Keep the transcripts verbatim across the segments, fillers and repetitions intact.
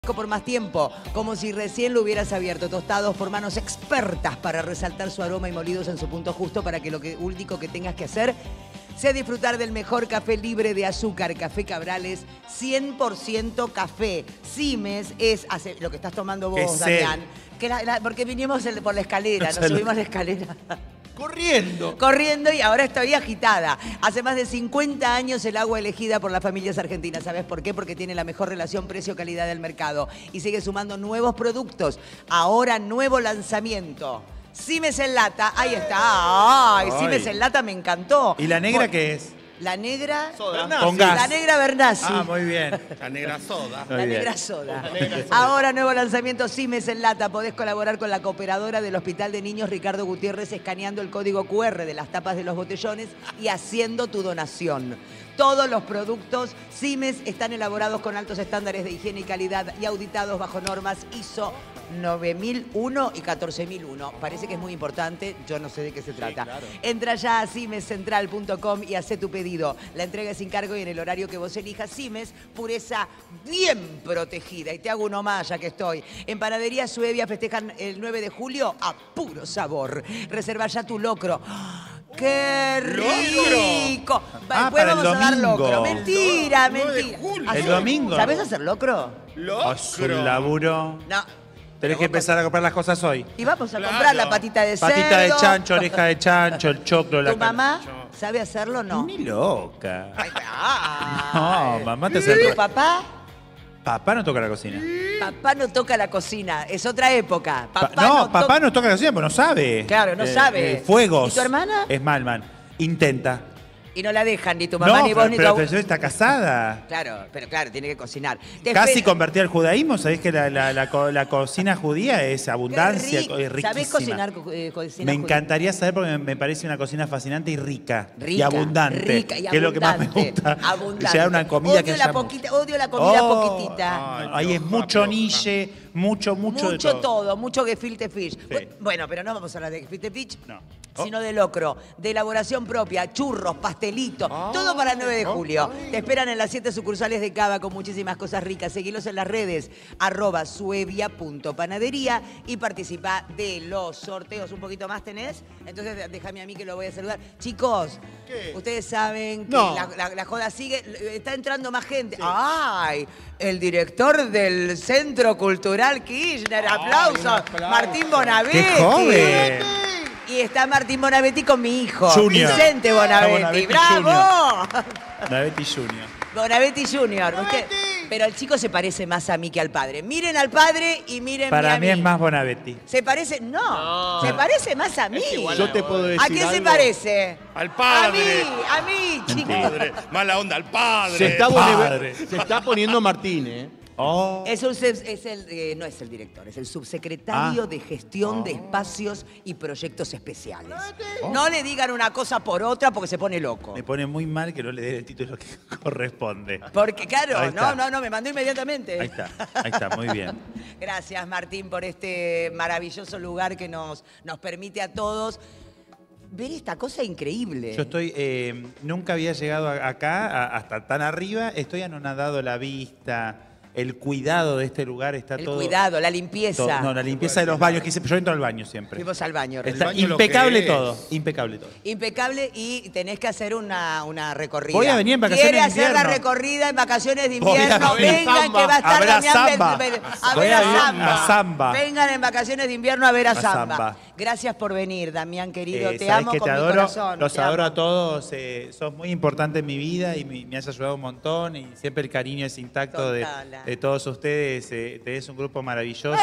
por más tiempo, como si recién lo hubieras abierto, tostados por manos expertas para resaltar su aroma y molidos en su punto justo para que lo que, único que tengas que hacer sea disfrutar del mejor café libre de azúcar. Café Cabrales, cien por ciento café. Simes es hace, lo que estás tomando vos, Damián. Que la, la, porque vinimos el, por la escalera, nos subimos la escalera. Corriendo. Corriendo y ahora estoy agitada. Hace más de cincuenta años el agua elegida por las familias argentinas. ¿Sabes por qué? Porque tiene la mejor relación precio-calidad del mercado. Y sigue sumando nuevos productos. Ahora nuevo lanzamiento. Simes en lata. Ahí está. Ay, Ay. Simes en lata me encantó. ¿Y la negra por... qué es? La negra... Soda. Con gas. La negra Bernasi. Ah, muy bien. La negra soda. La negra soda. Ahora nuevo lanzamiento Simes en lata. Podés colaborar con la cooperadora del Hospital de Niños Ricardo Gutiérrez escaneando el código cu erre de las tapas de los botellones y haciendo tu donación. Todos los productos Simes están elaborados con altos estándares de higiene y calidad y auditados bajo normas I S O nueve mil uno y catorce mil uno. Parece que es muy importante, yo no sé de qué se trata. Sí, claro. Entra ya a simes central punto com y hace tu pedido. La entrega es sin cargo y en el horario que vos elijas. Simes, pureza bien protegida. Y te hago uno más, ya que estoy. En Panadería Suevia festejan el nueve de julio a puro sabor. Reserva ya tu locro. ¡Qué rico! Ah, Después para vamos el a dar domingo. locro. Mentira, El nueve de mentira. julio. El domingo. ¿Sabés hacer locro? Locro. Es un laburo. No. Tenés que empezar a comprar las cosas hoy. Y vamos a Claro. comprar la patita de cerdo. Patita de chancho, oreja de chancho, el choclo, la ¿Tu mamá sabe hacerlo o no? Ni loca. Ay, ay. No, mamá te hace ¿Tu el... papá? Papá no toca la cocina. Papá no toca la cocina. Es otra época. Pa- Papá no, to- papá no toca la cocina porque no sabe. Claro, no sabe. eh, fuegos. ¿Y tu hermana? Es Malman. Intenta. Y no la dejan ni tu mamá No, ni vos pero, ni tu pero abuelo. Fesor está casada. Claro, pero claro, tiene que cocinar. Te Casi espero. convertida al judaísmo. ¿Sabés que la, la- la co- la cocina judía es abundancia? Qué rico. Es riquísima. ¿Sabés cocinar co- eh, cocina Me judía? encantaría saber porque me, me parece una cocina fascinante y rica. Rica, y abundante. rica y que es lo que más me abundante, gusta. abundante. Llegar a una comida odio que la haya- poquita, Odio la comida Oh, poquitita. Ay, Ay, ahí es pioja, mucho pioja. niche, mucho, mucho, Mucho, de todo. todo, mucho gefilte fish. Bueno, pero no vamos a hablar de gefilte fish, No. sino de locro, de elaboración propia, churros, pastelitos, todo para el nueve de julio. Te esperan en las siete sucursales de Cava con muchísimas cosas ricas. Seguilos en las redes, arroba suevia punto panadería y participa de los sorteos. ¿Un poquito más tenés? Entonces déjame a mí que lo voy a saludar. Chicos, ¿qué? ustedes saben que No. la, la- la joda sigue, está entrando más gente. ¡Ay! El director del Centro Cultural Kirchner, aplausos, un aplauso. Martín Bonavetti. ¡Qué joven! Y está Martín Bonavetti con mi hijo, Junior. Vicente Bonavetti. Bonavetti ¡Bravo! Davetti Junior Bonavetti Junior. Usted- pero el chico se parece más a mí que al padre. Miren al padre y miren Para a mí es más Bonavetti. ¿Se parece? No, No. se parece más a mí. igual Yo te puedo decir ¿A qué se algo. parece? Al padre. A mí, a mí, chicos. Padre. Mala onda al padre. Se está, Padre. bone- se está poniendo Martín, ¿eh? Oh. Es, un, es el, eh, no es el director, es el subsecretario Ah. de Gestión de Espacios y Proyectos Especiales. No le digan una cosa por otra porque se pone loco. Me pone muy mal que no le dé el título que corresponde. Porque, claro, Ahí no, está. no, no, me mandó inmediatamente. Ahí está, ahí está, muy bien. Gracias, Martín, por este maravilloso lugar que nos, nos permite a todos ver esta cosa increíble. Yo estoy, eh, nunca había llegado a- acá, a- hasta tan arriba, estoy anonadado la vista, el cuidado de este lugar está El todo... cuidado, la limpieza. todo- no, la limpieza de los baños, que hice- yo entro al baño siempre. Fuimos al baño. Está baño lo impecable que es. todo, impecable todo. Impecable y tenés que hacer una, una recorrida. Voy a venir en vacaciones ¿Quiere de hacer la invierno? recorrida en vacaciones de Voy a invierno? venir. Vengan Samba. que va a estar A ver a Damián Samba. Bel- Bel- a Voy ver a a venir Samba. a Samba. Vengan en vacaciones de invierno a ver a, A Samba. Samba. Gracias por venir, Damián querido. Eh, te sabés amo que con te mi adoro, corazón. los te adoro amo. a todos, eh, sos muy importante en mi vida y me, me has ayudado un montón y siempre el cariño es intacto de, Total. de todos ustedes. Eh, tenés un grupo maravilloso.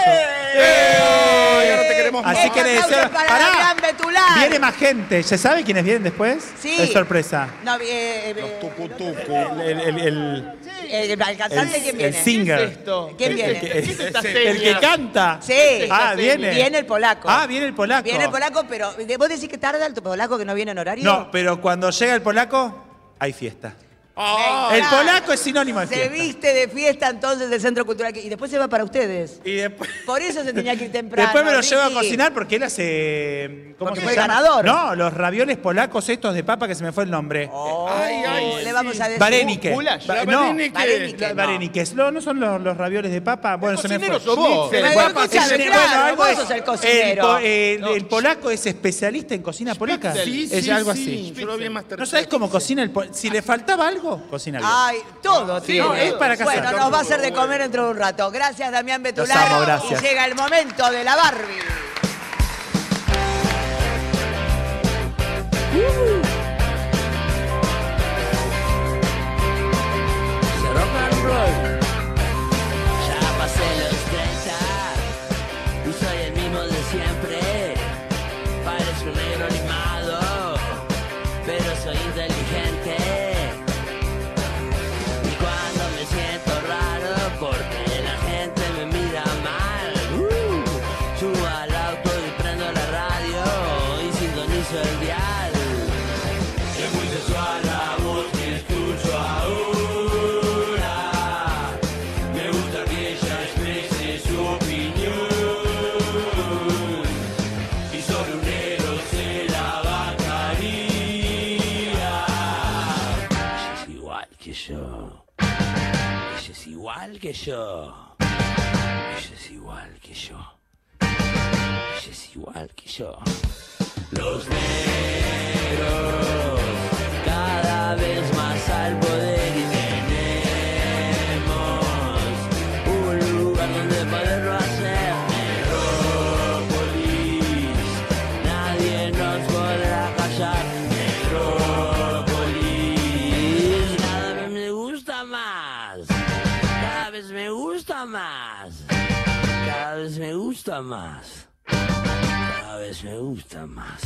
¡Eh! Ya no te queremos más. Así que le Aplausos deseo... para ¡Pará! Damián Betular. Viene más gente. ¿Se sabe quiénes vienen después? Sí. Es sorpresa. No, eh, eh, Los tucutucu. El, el, el, el- eh, el cantante, el- ¿quién el viene? singer. ¿Qué es esto? ¿Quién El- viene? el que- ¿Qué es esta el- seña? el que canta. Sí. Ah, viene. Viene el polaco. Ah, viene el polaco. Viene el polaco, pero ¿vos decís que tarda el polaco que no viene en horario? No, pero cuando llega el polaco, hay fiesta. Ah, El polaco es sinónimo de Se fiesta. viste de fiesta entonces del Centro Cultural y después se va para ustedes. Y después, Por eso se tenía que ir temprano. después me lo llevo a Ricky. cocinar porque él hace... ¿Cómo Porque se fue llama? ganador. No, los ravioles polacos estos de papa que se me fue el nombre. Oh, Ay, ay, le vamos a decir. Varenike. Goulash. Va- La no, Varenike. Varenike. la- no. Varenikes. No, no son los, los ravioles de papa. Bueno, se me fue. cocinero sos vos. Schnitzel, Pero papa, escuchame, sí, claro, bueno, algo vos es- sos el cocinero. po- el, No. el polaco es especialista en cocina polaca. Sí, es sí, algo sí. así. Yo lo vi en Masterchef. ¿No sabes cómo cocina el polaco? Si le faltaba algo, cocina bien. Ay, todo tiene. no, es para casar. Bueno, nos va a hacer de comer dentro de un rato. Gracias, Damián Betular. Los amo, gracias. Y llega el momento de la Barbie. Rock and roll. Ya pasé los treinta y soy el mismo de siempre. Parezco un negro animado, pero soy inteligente. Y cuando me siento raro porque la gente me mira mal, uh, subo al auto y prendo la radio y sintonizo el dial. Es muy sensual la voz que escucho ahora. Me gusta que ella exprese su opinión y sobre un negro se la bancaría. Ella es igual que yo. Ella es igual que yo. Ella es igual que yo. Ella es igual que yo. Los negros cada vez más al poder y tenemos un lugar donde poderlo hacer. Metrópolis, nadie nos podrá callar. Metrópolis, cada vez me gusta más. Cada vez me gusta más. Cada vez me gusta más. Cada vez me gusta más.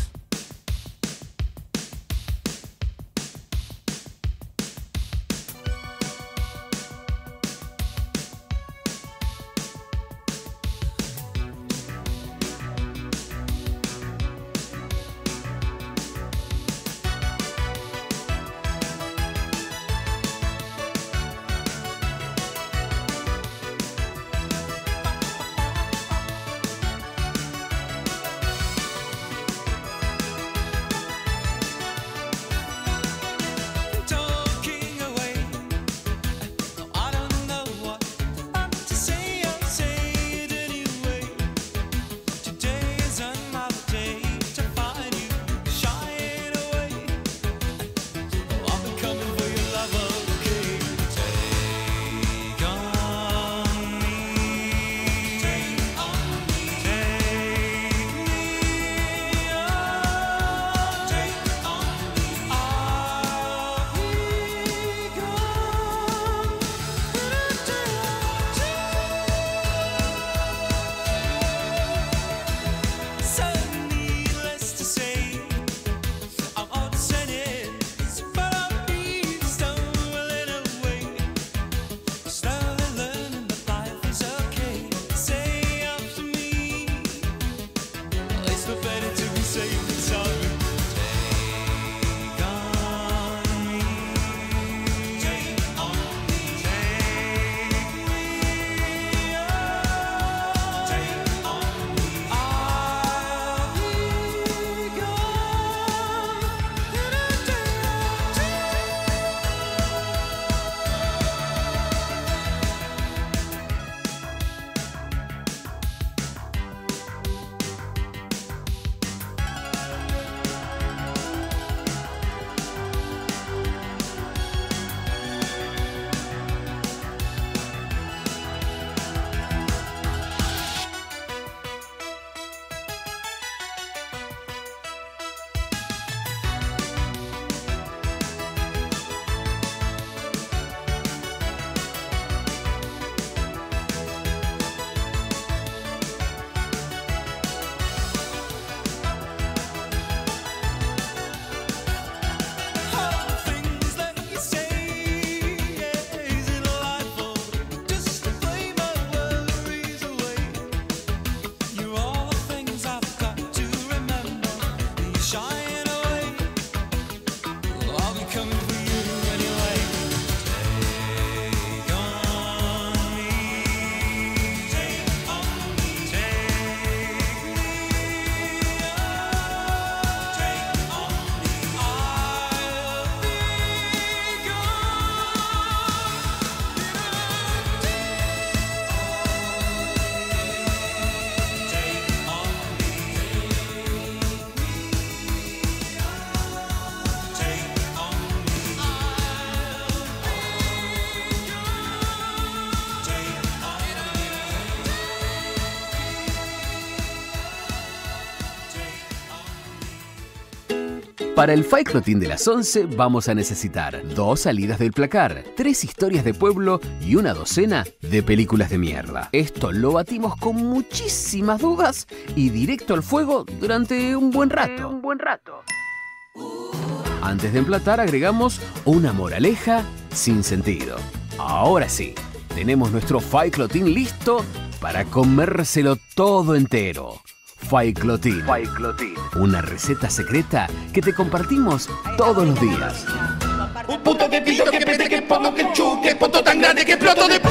Para el Fight Club Team de las once vamos a necesitar dos salidas del placar, tres historias de pueblo y una docena de películas de mierda. Esto lo batimos con muchísimas dudas y directo al fuego durante un buen rato. Un buen rato. Antes de emplatar agregamos una moraleja sin sentido. Ahora sí, tenemos nuestro Fight Club Team listo para comérselo todo entero. Fight Club Team. Fight Club Team. Una receta secreta que te compartimos todos los días. Un puto que pito, que pete, que pongo, que chu, que poto tan grande que exploto de pu.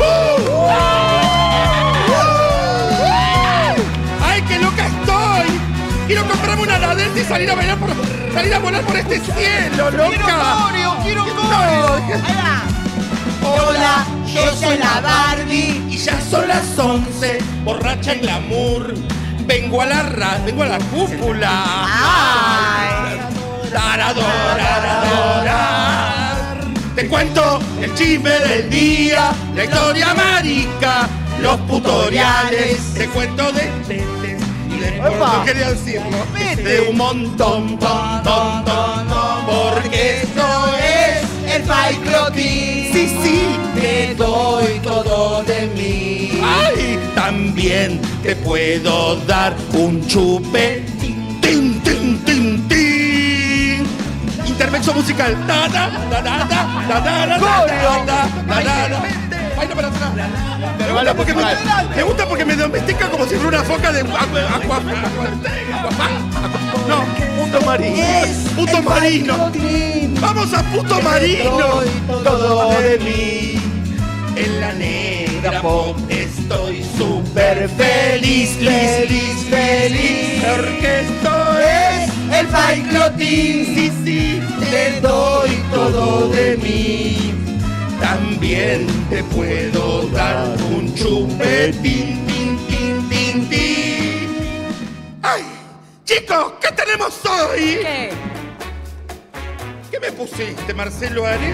¡Ay, qué loca estoy! Quiero comprarme una ladera y salir a bailar por, salir a volar por este cielo, loca. ¡Quiero coreo, quiero coreo! Hola, yo soy la Barbie. Y ya son las once, borracha en glamour. Vengo a la ra, vengo a la cúpula. Ay. Te cuento el chisme del día, la historia marica, los tutoriales. Te cuento de tetes y de ¡Epa! no quería decirlo. De un montón, ton, ton, ton, ton, porque esto es El Fight Club Team. sí, sí. Te doy todo de mí. Ay, también te puedo dar un chupe. Tin, tin, tin, tin, tin. Intervención musical. Da, da, da, da, da, da, da, da, Coreo. da, da, da, da. Baila para atrás. Me gusta porque me, me gusta porque me domestica como si fuera una foca de agua, agua, agua, no, Punto marino. puto marino. Vamos a puto marino. Todo de mí. En la negra pop estoy súper feliz, feliz, feliz, porque esto es el Fight Club Team. Sí, sí, te doy todo de mí. También te puedo dar un chupetín, tin, tin, tin, tin. ¡Ay! Chicos, ¿qué tenemos hoy? ¿Qué? ¿Qué me pusiste, Marcelo Areste?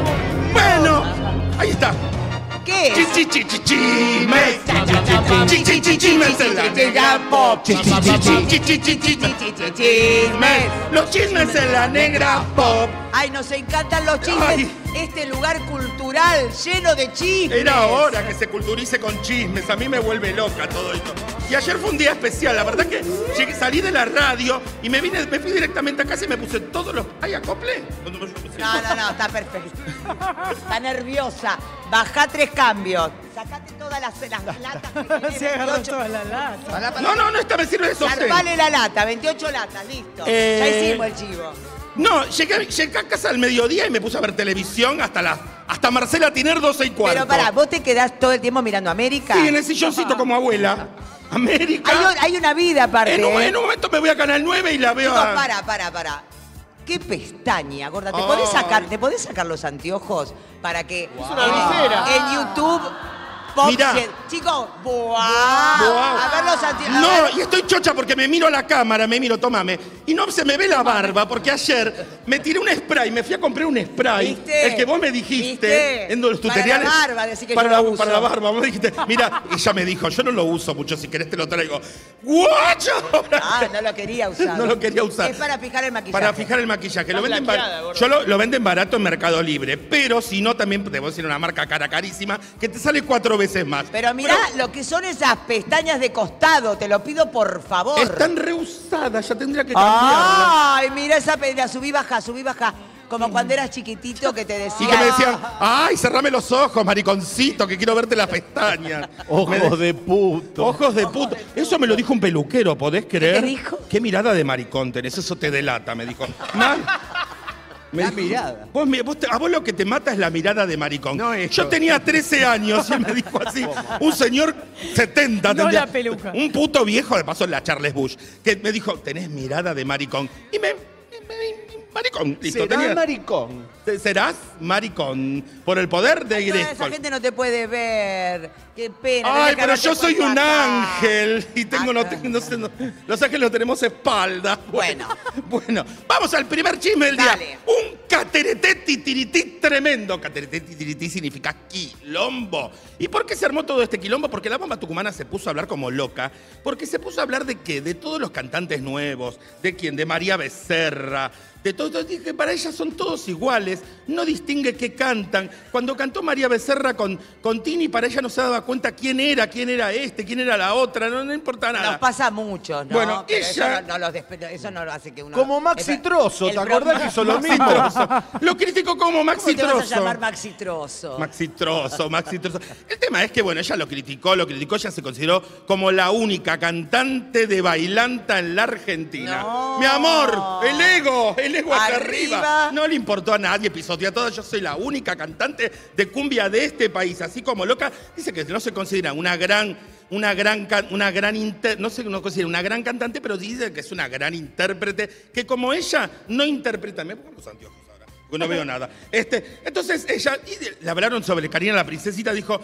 Bueno, ahí está. ¿Qué es? Chi, chi, chi, chi, chismes. Chi, chi, chi, chismes en la negra pop. Chi, chi, chi, chi, chi, chi, chi, chi, chi, chi, chismes. Los chismes en la negra pop. Ay, nos encantan los chismes. Ay. Este lugar cultural lleno de chismes. Era hora que se culturice con chismes. A mí me vuelve loca todo esto. Y ayer fue un día especial. La verdad que llegué, salí de la radio y me vine, me fui directamente a casa y me puse todos los... ¿Hay acople? No, no, no, está perfecto. Está nerviosa. Bajá tres cambios. Sacate todas las, las latas que tenés. Se agarró veintiocho. todas las latas. No, no, no, esta me sirve de sostén. Zarpale la lata, veintiocho latas, listo. Eh, Ya hicimos el chivo. No, llegué, llegué a casa al mediodía y me puse a ver televisión hasta la, hasta Marcela Tiner doce y cuarto. Pero pará, ¿vos te quedás todo el tiempo mirando América? Sí, en el silloncito como abuela. América. Hay, un- hay una vida aparte. En un, ¿eh? en un momento me voy a Canal nueve y la veo Chicos, a... para, para, para. ¿Qué pestaña, gorda? ¿Te Ay. podés sacar, ¿te podés sacar los anteojos para que una en, visera. en YouTube Pop Mirá. cien- Chicos, ¡buah! Buah. A ver los anteojos. No, y estoy chocha porque me miro a la cámara, me miro, tómame. Y no se me ve la barba porque ayer me tiré un spray, me fui a comprar un spray. ¿Viste? El que vos me dijiste ¿Viste? en los Para tutoriales. la barba, decí que para, yo la, lo uso. para la barba, vos me dijiste, mira, ella me dijo, yo no lo uso mucho, si querés te lo traigo. ¡Guacho! Ah, no lo quería usar. No lo quería usar. Es para fijar el maquillaje. Para fijar el maquillaje. Lo Está venden blanqueada, bar- gordo. Yo lo, lo venden barato en Mercado Libre, pero si no, también te voy a decir una marca cara carísima que te sale cuatro veces más. Pero mirá lo que son esas pestañas de costado, te lo pido por favor. Están reusadas, ya tendría que cambiarlas. Ay, mira esa pedra, subí, baja, subí, baja. Como cuando eras chiquitito que te decía. Y que me decían, ay, cerrame los ojos, mariconcito, que quiero verte las pestañas. Me de- Ojos de puto. Ojos de puto. Eso me lo dijo un peluquero, ¿podés creer? te dijo? ¿Qué mirada de maricón tenés? Eso te delata, me dijo. Mal. Me La dijo, mirada. Vos, mi- vos te- a vos lo que te mata es la mirada de maricón. No esto. Yo tenía trece años y él me dijo así, un señor setenta. No tendría- la peluca. Un puto viejo, de paso en la Charles Bush, que me dijo, tenés mirada de maricón. Y me... me- maricón, listo. ¿Será tenía- maricón? Serás maricón por el poder de Toda esa Grescol. gente no te puede ver. Qué pena. Ay, tenés que pero haberte yo soy puesto un acá. ángel y tengo, no, tengo- no sé, no- los ángeles no tenemos espalda. Bueno. Bueno, vamos al primer chisme del Dale. día. Un catereté titirití tremendo. Catereté titirití significa quilombo. ¿Y por qué se armó todo este quilombo? Porque la bomba tucumana se puso a hablar como loca. Porque se puso a hablar de qué? De todos los cantantes nuevos. ¿De quién? De María Becerra. De todo, que para ella son todos iguales, no distingue qué cantan. Cuando cantó María Becerra con, con Tini, para ella no se daba cuenta quién era, quién era este, quién era la otra, no, no importa nada. Nos pasa mucho, ¿no? Bueno, Pero ella- Eso no, no los despe- eso no lo hace que uno... Como Maxi Eso- Trozo, el ¿te acordás pro- que hizo lo Maxi mismo? Trozo. Lo criticó como Maxi ¿Cómo te vas a Trozo. llamar Maxi Trozo? Maxi Trozo, Maxi Trozo. El tema es que, bueno, ella lo criticó, lo criticó, ella se consideró como la única cantante de bailanta en la Argentina. No. Mi amor, el ego, el ego acá Arriba. arriba. No le importó a nadie, pisoteó a todas. Yo soy la única cantante de cumbia de este país. Así como loca, dice que no se considera una gran, una gran, can- una gran inter- no se no considera una gran cantante, pero dice que es una gran intérprete, que como ella no interpreta. Me pongo los anteojos ahora, porque no veo nada. Este, entonces ella, y le hablaron sobre Karina la princesita, dijo,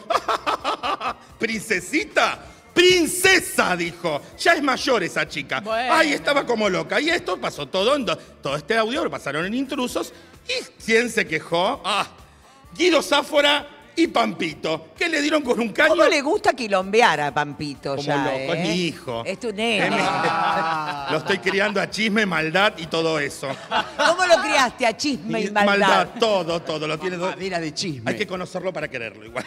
¿princesita? ¡Princesa! Dijo. Ya es mayor esa chica. Bueno. Ay, estaba como loca. Y esto pasó todo, en do- todo este audio lo pasaron en Intrusos. ¿Y quién se quejó? Ah, Guido Sáfora y Pampito, que le dieron con un caño. ¿Cómo le gusta quilombear a Pampito Como ya, loco, eh? es mi hijo. Es tu Es nene. mi- Lo estoy criando a chisme, maldad y todo eso. ¿Cómo lo criaste a chisme y maldad? todo, todo. Lo tiene todo. Madera de chisme. Hay que conocerlo para quererlo igual.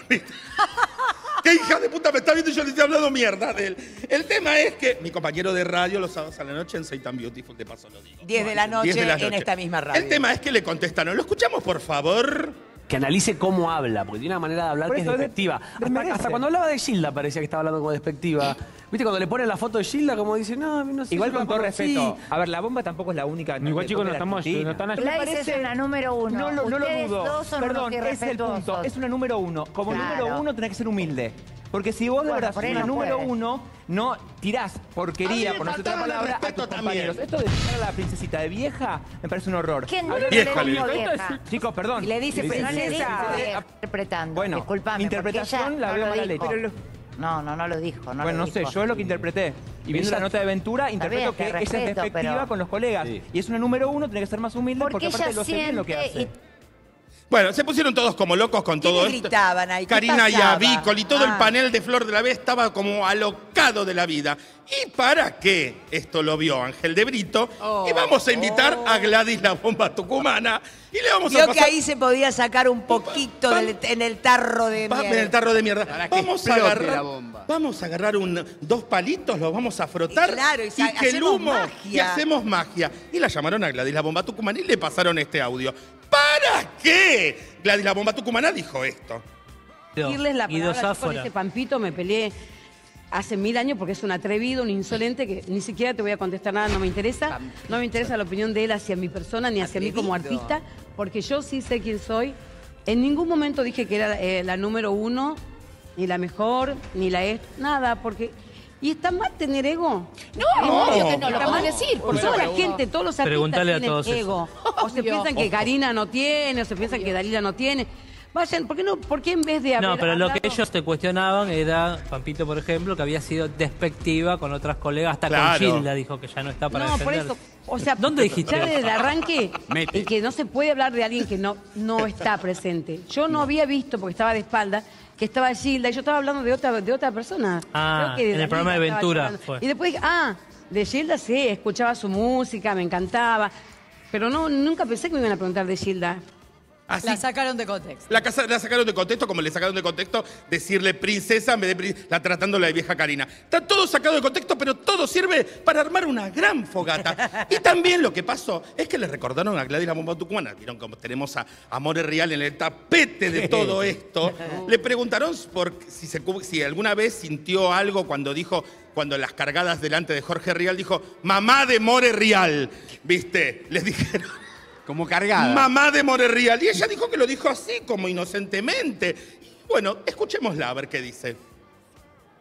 ¿Qué hija de puta me está viendo y yo le estoy hablando mierda de él? El tema es que mi compañero de radio los sábados a la noche en Soy Tan Beautiful, de paso lo digo. diez de la noche diez de la en noche. esta misma radio. El tema es que le contestaron. ¿Lo escuchamos, por favor? Que analice cómo habla, porque tiene una manera de hablar Por que es eso, despectiva. de- Hasta, desmerece. hasta cuando hablaba de Gilda parecía que estaba hablando como despectiva. ¿Viste cuando le ponen la foto de Gilda como dice, no, no sé. Igual yo con la todo conocí"? respeto. A ver, la bomba tampoco es la única. Igual, chicos, no estamos, no están Me ayudando. Gladys es una número uno. No, lo- no lo Ustedes dudo. dos son Perdón, unos ese es el punto. irrespetuosos. Es una número uno. Como Claro. número uno tenés que ser humilde. Porque si vos de Bueno, verdad por sos ahí una no número puede. uno, no tirás porquería, A mí me por no decir otra faltaron el palabra, a respeto tus también. compañeros. Esto de tirar a la princesita de vieja me parece un horror. ¿Quién no Hablar le de- Vieja, dijo le- vieja? Chicos, perdón. Y le dice, pero no le dijo princesa. interpretando. Bueno, Disculpame, interpretación porque ella la no veo lo mala dijo. leche. Pero No, no, no lo dijo. No bueno, lo no sé, dijo. yo es lo que interpreté. Y viendo Ella- la nota de Ventura, interpreto bien, te que ella es respeto, despectiva pero- con los colegas. Sí. Y es una número uno, tiene que ser más humilde porque, Porque aparte ella lo sé bien lo que siente hace. y Bueno, se pusieron todos como locos con todo ¿Quiénes esto. gritaban ahí? ¿Qué Karina pasaba? Yavícol y todo el Ah. panel de Flor de la B estaba como alocado de la vida. ¿Y para qué? Esto lo vio Ángel de Brito. Oh, y vamos a invitar oh. a Gladys la bomba tucumana. Y le vamos a Vio pasar... que ahí se podía sacar un poquito Va- del- en el tarro de Va en mierda. el tarro de mierda. Para que Vamos a explote agarrar, la bomba. vamos a agarrar un, dos palitos, los vamos a frotar Y claro, y sa- que el hacemos humo magia. y hacemos magia. Y la llamaron a Gladys la bomba tucumana y le pasaron este audio. ¿Para qué? Gladys la bomba tucumana dijo esto. Decirles la Guido palabra, yo con Sáfora. ese Pampito me peleé hace mil años porque es un atrevido, un insolente que ni siquiera te voy a contestar nada, no me interesa. No me interesa la opinión de él hacia mi persona ni hacia mí como Atrevido. artista, porque yo sí sé quién soy. En ningún momento dije que era eh, la número uno, ni la mejor, ni la es, nada, porque... ¿Y está mal tener ego? No, obvio que no, lo Está podés mal. decir. Por toda la gente, todos los artistas Preguntale a tienen todos eso. ego. O se piensan que Karina no tiene, o se piensan que Dalila no tiene. Vayan, ¿por qué no? ¿Por qué en vez de haber No, pero lo que hablado- ellos te cuestionaban era, Pampito, por ejemplo, que había sido despectiva con otras colegas, hasta Claro. con Gilda dijo que ya no está para No, por defender. eso. O sea, ¿Dónde dijiste ya eso? desde el arranque Mete. y que no se puede hablar de alguien que no, no está presente. Yo no había visto, porque estaba de espalda, que estaba Gilda y yo estaba hablando de otra, de otra persona. Ah, Creo que de en el Dalila programa de estaba Ventura hablando. fue. Y después, ah, de Gilda sí, escuchaba su música, me encantaba. Pero no, nunca pensé que me iban a preguntar de Gilda. Así, La sacaron de contexto. la, casa- la sacaron de contexto, como le sacaron de contexto decirle princesa en vez de pri- la tratándola de vieja Karina. Está todo sacado de contexto, pero todo sirve para armar una gran fogata. Y también lo que pasó es que le recordaron a Gladys la bomba tucumana. Vieron como tenemos a Amores Real en el tapete de todo esto. Le preguntaron por si, se cu- si alguna vez sintió algo cuando dijo, cuando las cargadas delante de Jorge Rial dijo, mamá de More Real. ¿Viste? Les dijeron. Como cargada. Mamá de More Real. Y ella dijo que lo dijo así, como inocentemente. Y bueno, escuchémosla a ver qué dice.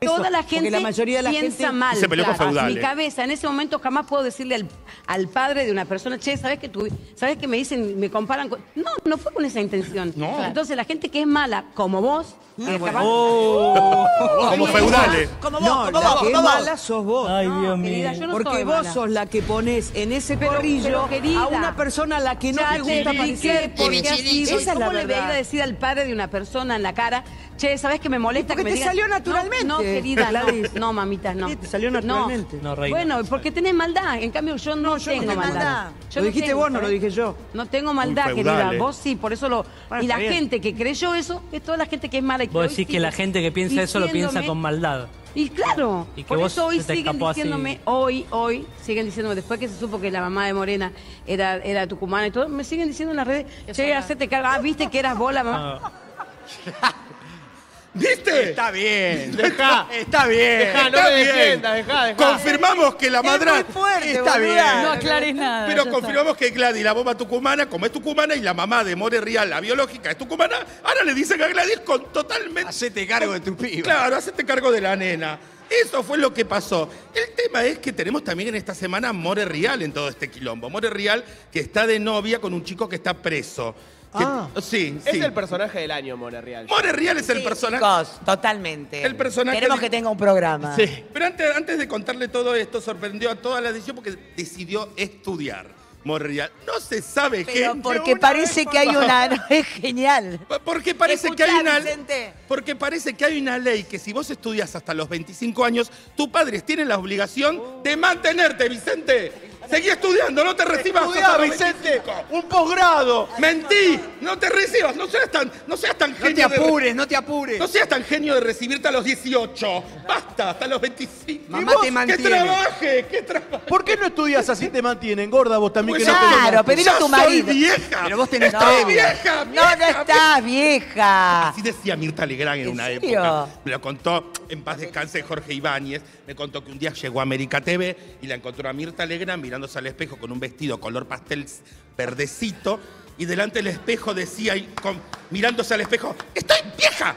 Toda la porque gente la mayoría de la piensa gente mal. se peleó con claro. feudales. Mi cabeza, en ese momento jamás puedo decirle al, al padre de una persona, che, ¿sabes que tú, sabes que me dicen, me comparan con... No, no fue con esa intención. No. Entonces la gente que es mala, como vos, que capaz- Oh. Como feudales. Como vos, No, como la vos, que es como vos. mala sos vos. Ay, Dios querida, mío. yo no Porque soy vos mala. sos la que pones en ese Pero- corrillo pero, querida, a una persona a la que no ya te te gusta expliqué parecer. por qué ha sido. Esa es la ¿Cómo le voy a ir a verdad. decir al padre de una persona en la cara, che, ¿sabes que me molesta Porque que me te digan? salió naturalmente, No, no, querida, Gladys. no, no, mamita, no. Sí, te salió naturalmente. No, No, reina. Bueno, porque tenés maldad. En cambio, yo no, yo no tengo tengo maldad. maldad. Yo Lo dijiste tengo, vos, no lo ¿sabes? dije yo. No tengo maldad, Un querida. feudal, eh. Vos sí, por eso lo... Bueno, y la está bien. gente que creyó eso es toda la gente que es mala. Y que Vos hoy decís que sigue la gente que piensa eso lo piensa diciéndome- con maldad. Y claro, Y que por vos eso hoy se te siguen escapó así. diciéndome, hoy, hoy, siguen diciéndome, después que se supo que la mamá de Morena era, era tucumana y todo, me siguen diciendo en las redes, che, hacete cargo, ah, viste que eras vos la mamá. Ah, ¿Viste? Está bien, deja. Está bien. Dejá, no está me bien. defiendas, dejá, dejá. Confirmamos que la Es muy madrastra... fuerte, Está boluda. bien. No aclares nada. Pero ya confirmamos que Gladys, la bomba tucumana, como es tucumana, y la mamá de More Real, la biológica, es tucumana, ahora le dicen a Gladys con totalmente... Hacete cargo de tu piba. Claro, hacete cargo de la nena. Eso fue lo que pasó. El tema es que tenemos también en esta semana More Real en todo este quilombo. More Real que está de novia con un chico que está preso. Que- Ah. sí, Es sí. el personaje del año, More Real. More Real es el Sí, personaje... chicos, totalmente. El personaje Queremos de- que tenga un programa. Sí. Pero antes, antes de contarle todo esto, sorprendió a toda la edición porque decidió estudiar. More Real. No se sabe qué. Pero porque parece que hay una... no, es genial. Porque parece Escuchá, que hay una Vicente. porque parece que hay una ley que si vos estudias hasta los veinticinco años, tus padres tienen la obligación de mantenerte, Vicente. Seguí estudiando, no te recibas Estudiá, hasta los Vicente, veinticinco. un posgrado. Mentí, no te recibas, no seas tan, no seas tan No te genio de re- apures, no te apures. no seas tan genio de recibirte a los dieciocho. Basta, hasta los veinticinco. Mamá ¿Y vos? te mantiene. Que trabaje, que trabaje. ¿Por qué no estudias así te mantienen, gorda, vos también Pues que no ya- Claro, tenés? pedile a Ya tu soy marido. vieja. Pero vos tenés Estoy novia. vieja, No, vieja, no estás vieja. Así decía Mirta Legrand en ¿En una serio? época. Me lo contó, en paz descanse, Jorge Ibáñez. Me contó que un día llegó a América T V y la encontró a Mirta Legrand mirándose al espejo con un vestido color pastel verdecito. Y delante del espejo decía, y con- mirándose al espejo, ¡estoy vieja!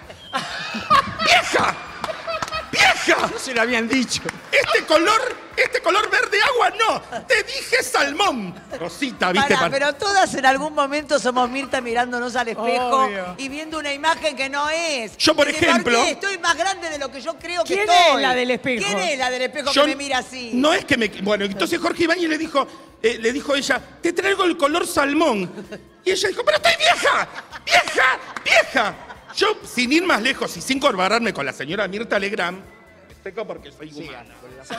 ¡Vieja! ¡Vieja! No se lo habían dicho. Este color, este color verde agua, no. Te dije salmón. Rosita, ¿viste? Pará, Pan- pero todas en algún momento somos Mirta mirándonos al espejo Obvio. y viendo una imagen que no es. Yo, por Y de ejemplo- qué estoy más grande de lo que yo creo que ¿Quién estoy. es la del espejo? ¿Quién es la del espejo Yo- que me mira así? No es que me... Bueno, entonces Jorge Ibáñez le dijo, eh, le dijo ella, te traigo el color salmón. Y ella dijo, pero estoy vieja, vieja, vieja. Yo, sin ir más lejos y sin corbararme con la señora Mirta Legrand, me seco porque soy humana.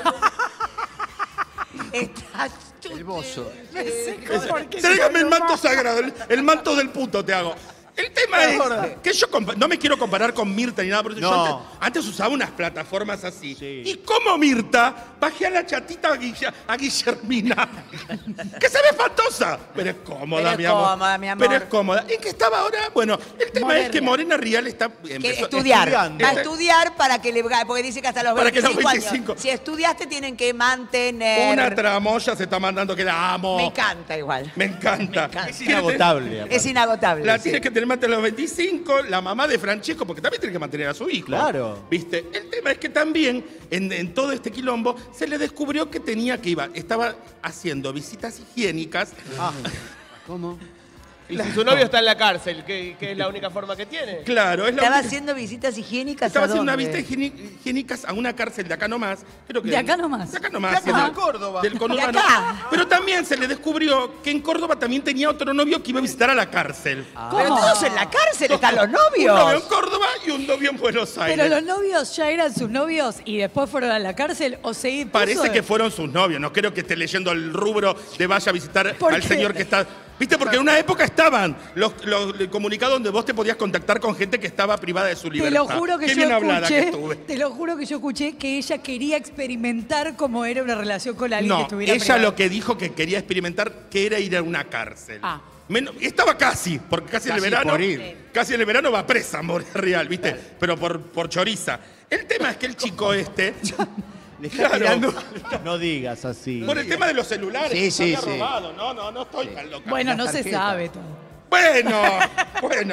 Estás El bozo. Tráigame el manto sagrado, el, el manto del puto te hago. El tema es que yo compa- no me quiero comparar con Mirta ni nada, porque yo No. antes, antes usaba unas plataformas así. Y como Mirta, bajé a la chatita a, Guilla- a Guillermina, que se ve espantosa, pero es cómoda, Pero es mi amor. cómoda, mi amor. Pero es cómoda. ¿En qué estaba ahora? Bueno, el tema es que Morena Real está... que empezó- estudiar. estudiando. Va a estudiar para que le... Porque dice que hasta los Para que los veinticinco, veinticinco. años. Si estudiaste tienen que mantener... Una tramoya se está mandando que la amo. Me encanta igual. Me encanta. Es inagotable. aparte. Es inagotable. La sí. tiene que tener más de los veinticinco, la mamá de Francesco, porque también tiene que mantener a su hijo. Claro. ¿Viste? El tema es que también, en, en todo este quilombo, se le descubrió que tenía que iba, estaba haciendo visitas higiénicas. Ah, ¿cómo? Y si su novio está en la cárcel, que, que es la única forma que tiene. Claro, es la Estaba única- haciendo visitas higiénicas. Estaba ¿a haciendo una dónde? visita higieni- higiénicas a una cárcel de acá nomás. Creo que ¿De acá nomás? De acá nomás. De acá, sí, de Córdoba. Del conurbano. De acá. Pero también se le descubrió que en Córdoba también tenía otro novio que iba a visitar a la cárcel. Pero todos en la cárcel están los Un novio en novios. Córdoba y un novio en Buenos Aires. Pero los novios ya eran sus novios y después fueron a la cárcel o seguí. Parece que fueron sus novios. No creo que esté leyendo el rubro de vaya a visitar ¿Por al qué? señor que está... ¿Viste? Porque en una época estaban los, los comunicados donde vos te podías contactar con gente que estaba privada de su Te libertad. lo juro que Qué yo bien hablada que escuché, estuve. te lo juro que yo escuché que ella quería experimentar cómo era una relación con alguien que No, estuviera ella privada. lo que dijo que quería experimentar que era ir a una cárcel. Ah. Menos- estaba casi, porque casi, en el Casi verano. por ir. Casi en el verano va presa, More Real, ¿viste? Pero por, por choriza. El tema es que el chico este. Le está Claro. tirando- No digas así. Por el tema de los celulares. Sí, que sí, se había sí. robado. No, no, no estoy tan loca. Bueno, no se tarjeta. sabe todo. Bueno, bueno.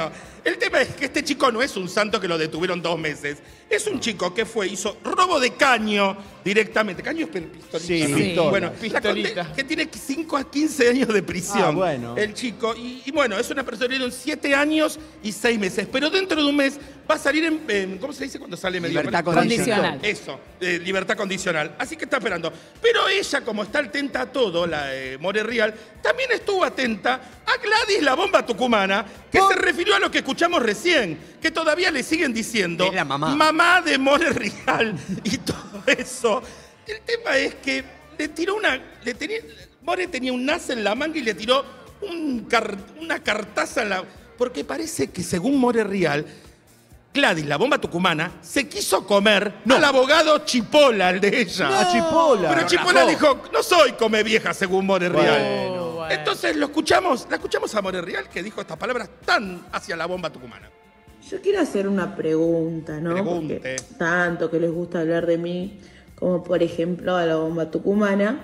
el tema es que este chico no es un santo que lo detuvieron dos meses. Es un chico que fue, hizo robo de caño directamente. ¿Caño es pistolita? Sí, sí. pistola. Bueno, Pistolita. la conde- que tiene cinco a quince años de prisión. Ah, bueno. El chico. Y, y bueno, es una persona que dieron siete años y seis meses. Pero dentro de un mes va a salir en, en- ¿cómo se dice cuando sale medio? Libertad condicional. Eso, eh, libertad condicional. Así que está esperando. Pero ella, como está atenta a todo, la eh, More Real, también estuvo atenta a Gladys la bomba tucumana, que se refirió a lo que escuchamos recién, que todavía le siguen diciendo Es la mamá. mamá de More Real y todo eso. El tema es que le tiró una... Le tenía, More tenía un as en la manga y le tiró un car- una cartaza en la... Porque parece que según More Real, Gladys, la bomba tucumana, se quiso comer al abogado Chipola, el de ella. No, a Chipola. Pero Lo Chipola rajó. dijo, no soy come vieja según More Real. Bueno. Bueno. Entonces lo escuchamos, la escuchamos a More Real que dijo estas palabras tan hacia la bomba tucumana. Yo quiero hacer una pregunta, ¿no? Pregunte. Porque tanto que les gusta hablar de mí, como por ejemplo a la bomba tucumana.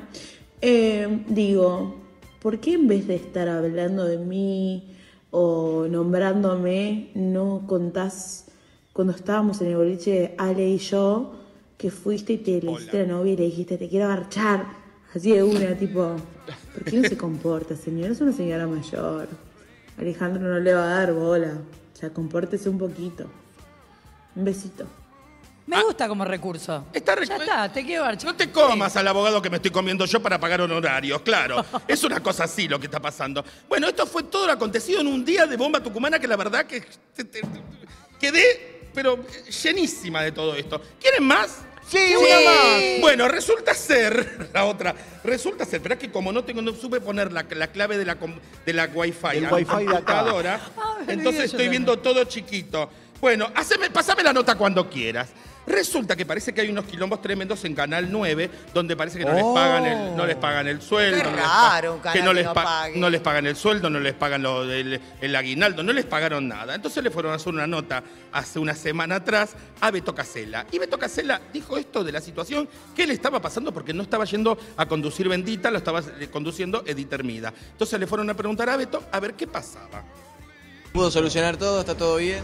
Eh, digo, ¿por qué en vez de estar hablando de mí o nombrándome, no contás cuando estábamos en el boliche Ale y yo, que fuiste y te le hiciste a la novia y le dijiste, te quiero agarchar? Así de una, tipo, ¿por qué no se comporta, señor? Es una señora mayor. Alejandro no le va a dar bola. O sea, compórtese un poquito. Un besito. Me gusta como recurso. Está re- Ya está, te quiero dar. No te comas al abogado que me estoy comiendo yo para pagar honorarios, claro. Es una cosa así lo que está pasando. Bueno, esto fue todo lo acontecido en un día de bomba tucumana que la verdad que te- te- te- quedé, pero llenísima de todo esto. ¿Quieren más? Sí, una más. Bueno, resulta ser, la otra, resulta ser, pero es que como no tengo, no supe poner la, la clave de la, com- de la Wi-Fi, El a- Wi-Fi de acá. computadora, Ah, me entonces olvidé yo estoy también. viendo todo chiquito. Bueno, haceme, pasame la nota cuando quieras. Resulta que parece que hay unos quilombos tremendos en Canal nueve, donde parece que no les pagan el, no les pagan el sueldo. Qué no les pa- raro un canal que no que les no pa- pague. no les pagan el sueldo, no les pagan lo del- el aguinaldo, no les pagaron nada. Entonces le fueron a hacer una nota hace una semana atrás a Beto Casella. Y Beto Casella dijo esto de la situación que le estaba pasando porque no estaba yendo a conducir Bendita, lo estaba eh, conduciendo Edith Hermida. Entonces le fueron a preguntar a Beto a ver qué pasaba. ¿Pudo solucionar todo? ¿Está todo bien?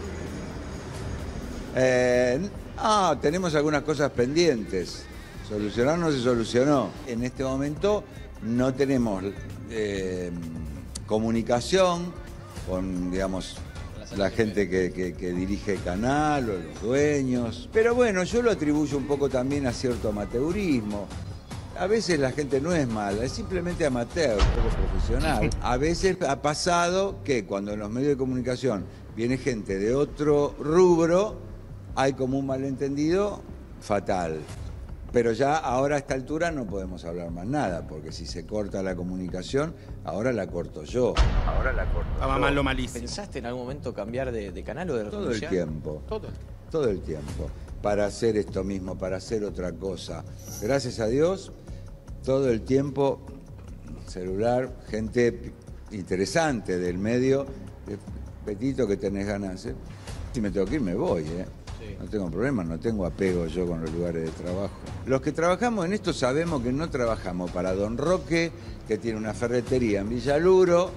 Eh, ah, tenemos algunas cosas pendientes. Solucionar no se solucionó. En este momento no tenemos eh, comunicación con, digamos, la gente que, que- que dirige el canal o los dueños. Pero bueno, yo lo atribuyo un poco también a cierto amateurismo. A veces la gente no es mala, es simplemente amateur, poco profesional. A veces ha pasado que cuando en los medios de comunicación viene gente de otro rubro, hay como un malentendido fatal. Pero ya ahora a esta altura no podemos hablar más nada, porque si se corta la comunicación, ahora la corto yo. Ahora la corto Estaba yo. mal lo malísimo. ¿Pensaste en algún momento cambiar de, de canal o de Todo el reproducción? tiempo. Todo. Todo el tiempo. Para hacer esto mismo, para hacer otra cosa. Gracias a Dios, todo el tiempo, celular, gente interesante del medio. Eh, Petito, que tenés ganas. ¿eh? Si me tengo que ir, me voy. ¿eh? No tengo problema, no tengo apego yo con los lugares de trabajo. Los que trabajamos en esto sabemos que no trabajamos para Don Roque, que tiene una ferretería en Villaluro,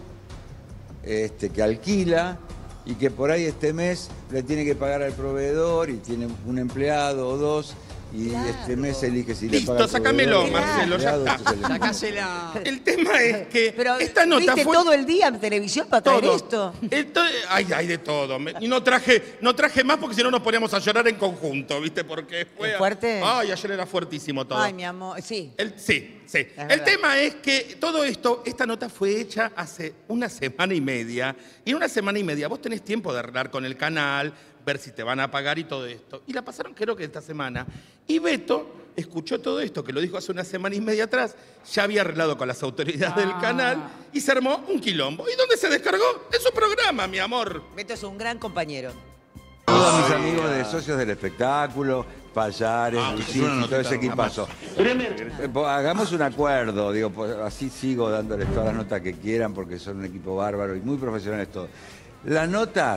este, que alquila y que por ahí este mes le tiene que pagar al proveedor y tiene un empleado o dos y este mes elige si le Listo, paga al sácamelo, proveedor o al Marcelo, ya empleado, está. entonces le- Sacásela. El tema es que Pero esta nota ¿viste fue... todo el día en televisión para traer Todo. esto? Esto- ay, hay de todo. Me- Y no traje, no traje más porque si no nos poníamos a llorar en conjunto, ¿viste? Porque fue... ¿Es fuerte? Ay, ayer era fuertísimo todo. Ay, mi amor, sí. El- sí, sí. El verdad. tema es que todo esto, esta nota fue hecha hace una semana y media. Y en una semana y media vos tenés tiempo de arreglar con el canal, ver si te van a pagar y todo esto. Y la pasaron creo que esta semana. Y Beto escuchó todo esto, que lo dijo hace una semana y media atrás, ya había arreglado con las autoridades del canal y se armó un quilombo. ¿Y dónde se descargó? En su programa, mi amor. Beto es un gran compañero. Todos mis amigos de socios del espectáculo, Payares, Ah, Luisito, es una todo ese notita, equipazo. Eh, po- Hagamos un acuerdo, digo, pues, así sigo dándoles todas las notas que quieran porque son un equipo bárbaro y muy profesionales todos. Las notas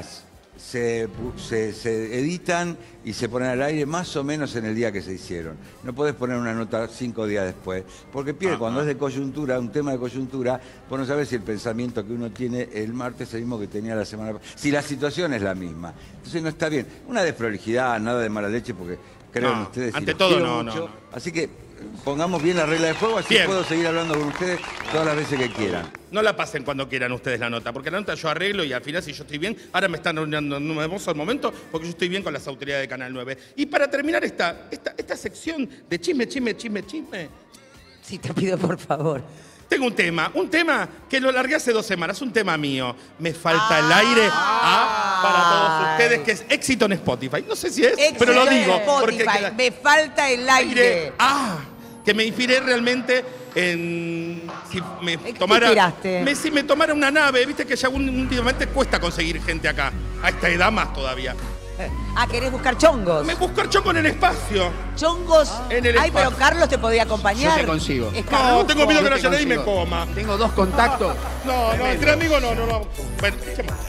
se, se, se editan y se ponen al aire más o menos en el día que se hicieron. No podés poner una nota cinco días después, porque pierde, cuando es de coyuntura, un tema de coyuntura, vos no sabés si el pensamiento que uno tiene el martes es el mismo que tenía la semana pasada, si la situación es la misma. Entonces no está bien. Una desprolijidad, nada de mala leche, porque creo en No, ustedes. y ante los todo, quiero no, mucho. no, no. Así que pongamos bien la regla de juego, así Bien. puedo seguir hablando con ustedes todas las veces que quieran. No la pasen cuando quieran ustedes la nota, porque la nota yo arreglo y al final si yo estoy bien, ahora me están dando un hermoso momento porque yo estoy bien con las autoridades de Canal nueve. Y para terminar esta, esta, esta sección de chisme, chisme, chisme, chisme, Sí, te pido por favor. tengo un tema, un tema que lo largué hace dos semanas, un tema mío. Me falta el aire ah, para todos ustedes, que es éxito en Spotify. No sé si es, Éxito pero lo en digo. Spotify. Porque queda- Me falta el aire. Ah, que me inspiré realmente en si me qué tomara inspiraste? me, si me tomara una nave, viste que ya un- últimamente cuesta conseguir gente acá, a esta edad más todavía. Ah, ¿querés buscar chongos? Me buscar chongos en el espacio. Chongos. En el Ay, pero espacio. Carlos te podía acompañar. Yo te consigo. Es No, Carlujo. tengo miedo que Yo no te haya nadie y me consigo. coma. Tengo dos contactos. No, no, Tremendo. entre amigos no, no, no. Bueno, ¿qué más?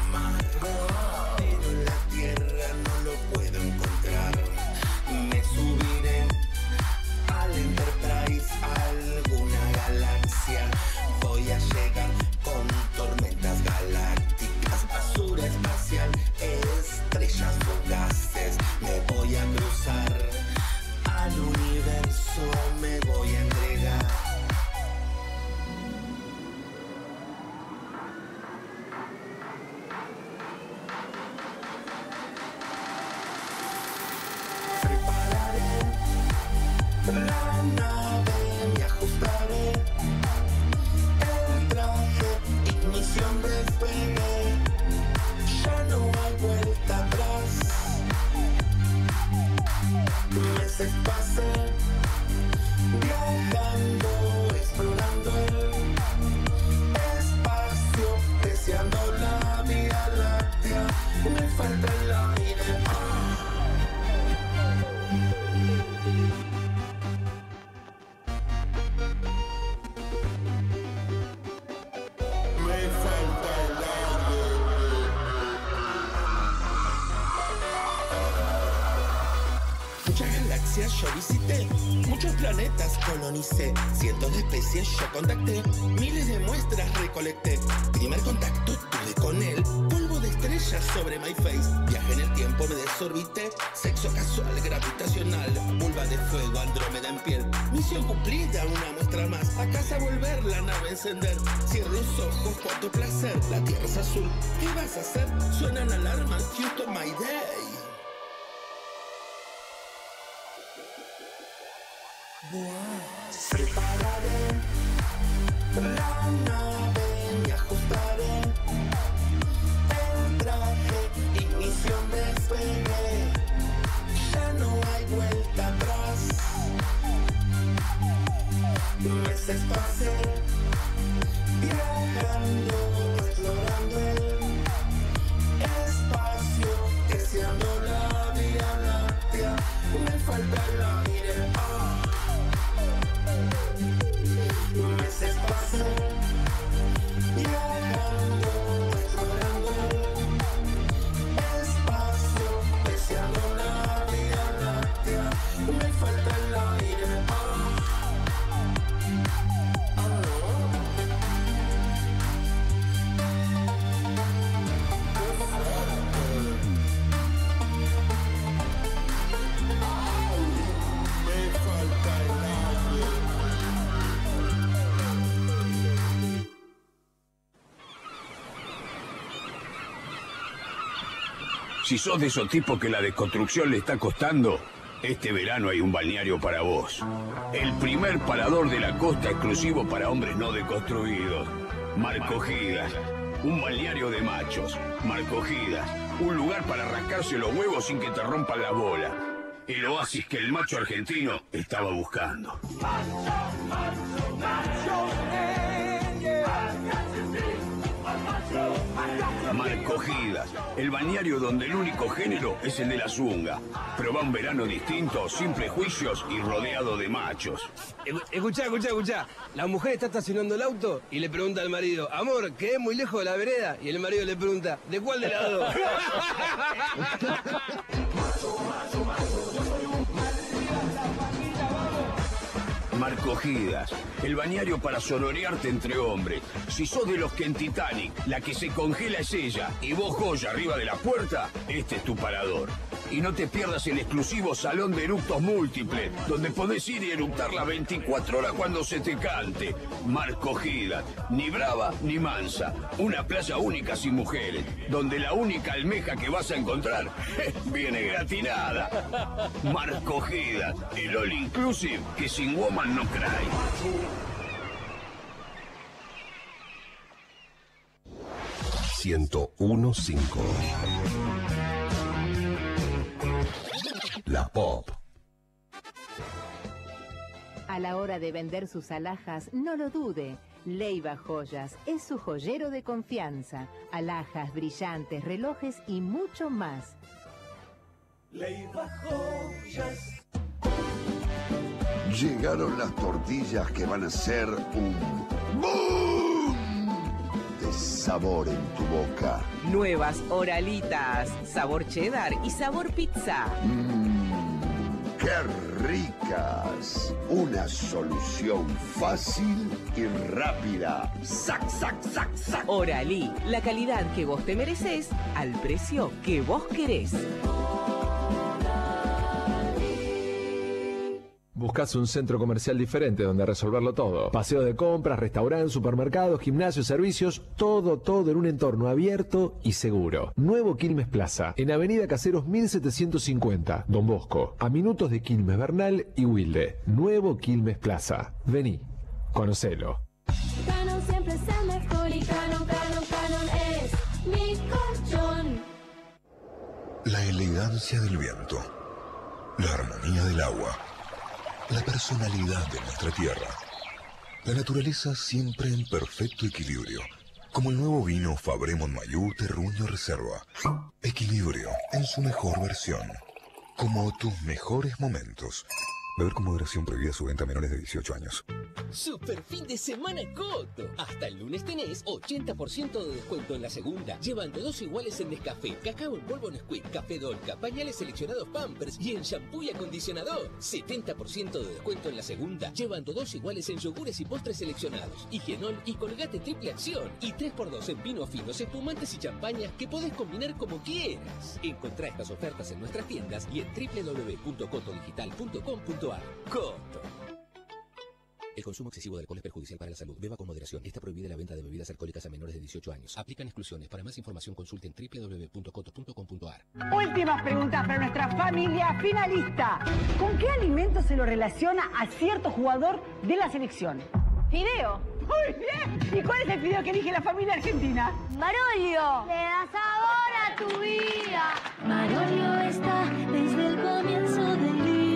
Me subiré al Enterprise, a alguna galaxia. Voy a llegar con tormentas galácticas, basura espacial, estrellas fugaces. Me voy a cruzar al universo, me voy a entregar. La nave me ajustaré, el traje, ignición, despegue, ya no hay vuelta atrás. Meses pasé, viajando, explorando el espacio, deseando la Vía Láctea, me falta el aire. Me falta el aire. Muchas galaxias yo visité, muchos planetas colonicé, cientos de especies yo contacté, miles de muestras recolecté. Primer contacto tuve con él, polvo de estrellas sobre my face. Viajé en el tiempo, me desorbité, sexo casual, gravitacional, vulva de fuego, Andrómeda en piel. Misión cumplida, una muestra más. A casa volver, la nave encender. Cierro los ojos, cuánto placer. La tierra es azul, ¿qué vas a hacer? Suenan alarmas, Houston, my day. Prepararé la nave, me ajustaré. El traje, ignición, despegue. Ya no hay vuelta atrás. Meses pasé, viajando, explorando el espacio, deseando la Vía Láctea. Me falta el aire. Ah. Meses pasé, viajando, explorando el espacio, deseando la Vía Láctea. Me falta el aire. Ah. Si sos de esos tipos que la desconstrucción le está costando, este verano hay un balneario para vos. El primer parador de la costa exclusivo para hombres no deconstruidos. Marcogidas. Un balneario de machos. Marcogidas. Un lugar para rascarse los huevos sin que te rompan la bola. El oasis que el macho argentino estaba buscando. Marcogidas, el balneario donde el único género es el de la zunga. Probá un verano distinto, sin prejuicios y rodeado de machos. Escuchá, escuchá, escuchá. La mujer está estacionando el auto y le pregunta al marido, amor, ¿quedé muy lejos de la vereda? Y el marido le pregunta, ¿de cuál de lado? Marcogidas, el bañario para sororearte entre hombres. Si sos de los que en Titanic, la que se congela es ella y vos joya arriba de la puerta, este es tu parador. Y no te pierdas el exclusivo salón de eructos múltiples, donde podés ir y eructar las veinticuatro horas cuando se te cante. Marcogidas, ni brava ni mansa, una playa única sin mujeres, donde la única almeja que vas a encontrar viene gratinada. Marcogidas, el all inclusive que sin woman no cry. ciento uno punto cinco. La Pop. A la hora de vender sus alhajas, no lo dude. Leiva Joyas es su joyero de confianza. Alhajas, brillantes, relojes y mucho más. Leiva Joyas. Llegaron las tortillas que van a ser un boom de sabor en tu boca. Nuevas Oralitas, sabor cheddar y sabor pizza. Mmm, ¡qué ricas! Una solución fácil y rápida. ¡Sac, sac, sac, sac! Oralí, la calidad que vos te mereces al precio que vos querés. Buscas un centro comercial diferente donde resolverlo todo. Paseo de compras, restaurantes, supermercados, gimnasios, servicios, todo, todo en un entorno abierto y seguro. Nuevo Quilmes Plaza, en Avenida Caseros mil setecientos cincuenta, Don Bosco, a minutos de Quilmes Bernal y Wilde. Nuevo Quilmes Plaza. Vení, conocelo. Canon siempre es el mejor y Canon, Canon, Canon es mi colchón. La elegancia del viento, la armonía del agua, la personalidad de nuestra tierra. La naturaleza siempre en perfecto equilibrio. Como el nuevo vino Fabré Montmayou Terruño Reserva. Equilibrio en su mejor versión. Como tus mejores momentos. Beber con moderación, prohibida su venta a menores de dieciocho años. Super fin de semana Coto. Hasta el lunes tenés ochenta por ciento de descuento en la segunda, llevando dos iguales en Nescafé, cacao en polvo Nesquik, café Dolca, pañales seleccionados Pampers y en shampoo y acondicionador. setenta por ciento de descuento en la segunda, llevando dos iguales en yogures y postres seleccionados, Higienol y Colgate triple acción. Y tres por dos en vinos finos, espumantes y champañas que podés combinar como quieras. Encontrá estas ofertas en nuestras tiendas y en doble u doble u doble u punto coto digital punto com punto a r. Coto. El consumo excesivo de alcohol es perjudicial para la salud. Beba con moderación. Está prohibida la venta de bebidas alcohólicas a menores de dieciocho años. Aplican exclusiones. Para más información consulte en doble u doble u doble u punto coto punto com punto a r. Últimas preguntas para nuestra familia finalista. ¿Con qué alimento se lo relaciona a cierto jugador de la selección? Fideo. Muy bien. ¿Y cuál es el fideo que elige la familia argentina? Marolio. Le da sabor a tu vida. Marolio está desde el comienzo del día.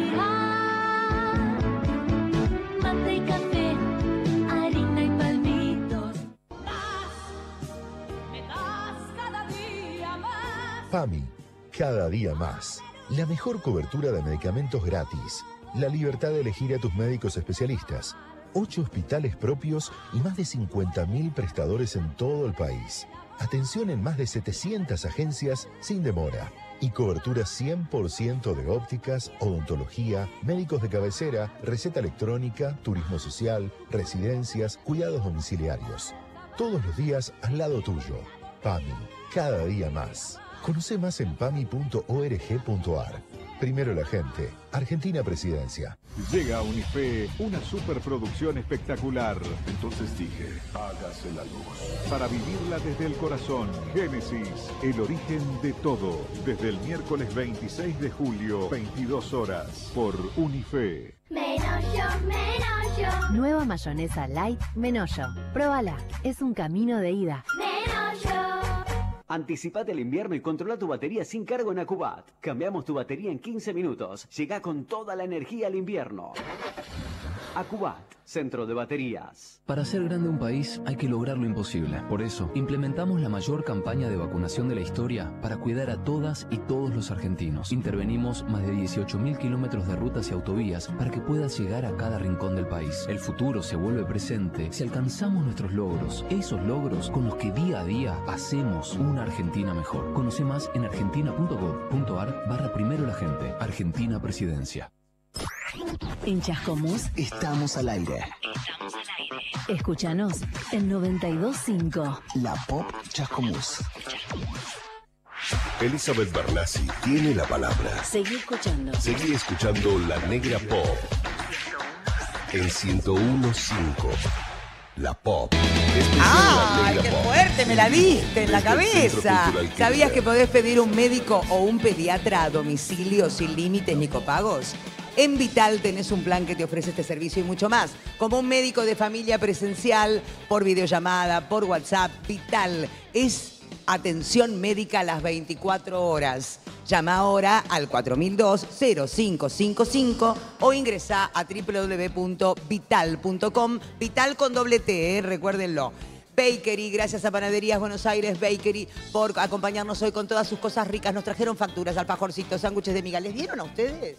Mate y café, harina y palmitos. Más, me das cada día más. PAMI, cada día más. La mejor cobertura de medicamentos gratis. La libertad de elegir a tus médicos especialistas. Ocho hospitales propios y más de cincuenta mil prestadores en todo el país. Atención en más de setecientas agencias sin demora. Y cobertura cien por ciento de ópticas, odontología, médicos de cabecera, receta electrónica, turismo social, residencias, cuidados domiciliarios. Todos los días al lado tuyo. PAMI, cada día más. Conoce más en pami punto org punto a r. Primero la gente. Argentina Presidencia. Llega a Unife una superproducción espectacular. Entonces dije, hágase la luz. Para vivirla desde el corazón. Génesis, el origen de todo. Desde el miércoles veintiséis de julio, veintidós horas, por Unife. Menollo, Menollo. Nueva mayonesa light Menollo. Próbala. Es un camino de ida. Menollo. Anticipate al invierno y controla tu batería sin cargo en Acubat. Cambiamos tu batería en quince minutos. Llega con toda la energía al invierno. Acubat, Centro de Baterías. Para hacer grande un país hay que lograr lo imposible. Por eso, implementamos la mayor campaña de vacunación de la historia para cuidar a todas y todos los argentinos. Intervenimos más de dieciocho mil kilómetros de rutas y autovías para que puedas llegar a cada rincón del país. El futuro se vuelve presente si alcanzamos nuestros logros, esos logros con los que día a día hacemos una Argentina mejor. Conoce más en argentina punto gob punto ar barra primero la gente. Argentina Presidencia. En Chascomús estamos al aire. Estamos al aire. Escúchanos en noventa y dos punto cinco. La Pop Chascomús. Elizabeth Bernassi tiene la palabra. Seguí escuchando. Seguí escuchando La Negra Pop. En ciento uno punto cinco. La Pop. ¡Ay, qué fuerte! Me la diste en la cabeza. ¿Sabías que podés pedir un médico o un pediatra a domicilio sin límites ni copagos? En Vital tenés un plan que te ofrece este servicio y mucho más. Como un médico de familia presencial, por videollamada, por WhatsApp. Vital es atención médica a las veinticuatro horas. Llama ahora al cuatro mil dos cero cinco cinco cinco o ingresá a doble u doble u doble u punto vital punto com. Vital con doble T, eh, recuérdenlo. Bakery, gracias a Panaderías Buenos Aires Bakery por acompañarnos hoy con todas sus cosas ricas. Nos trajeron facturas, alfajorcitos, sándwiches de miga. ¿Les dieron a ustedes?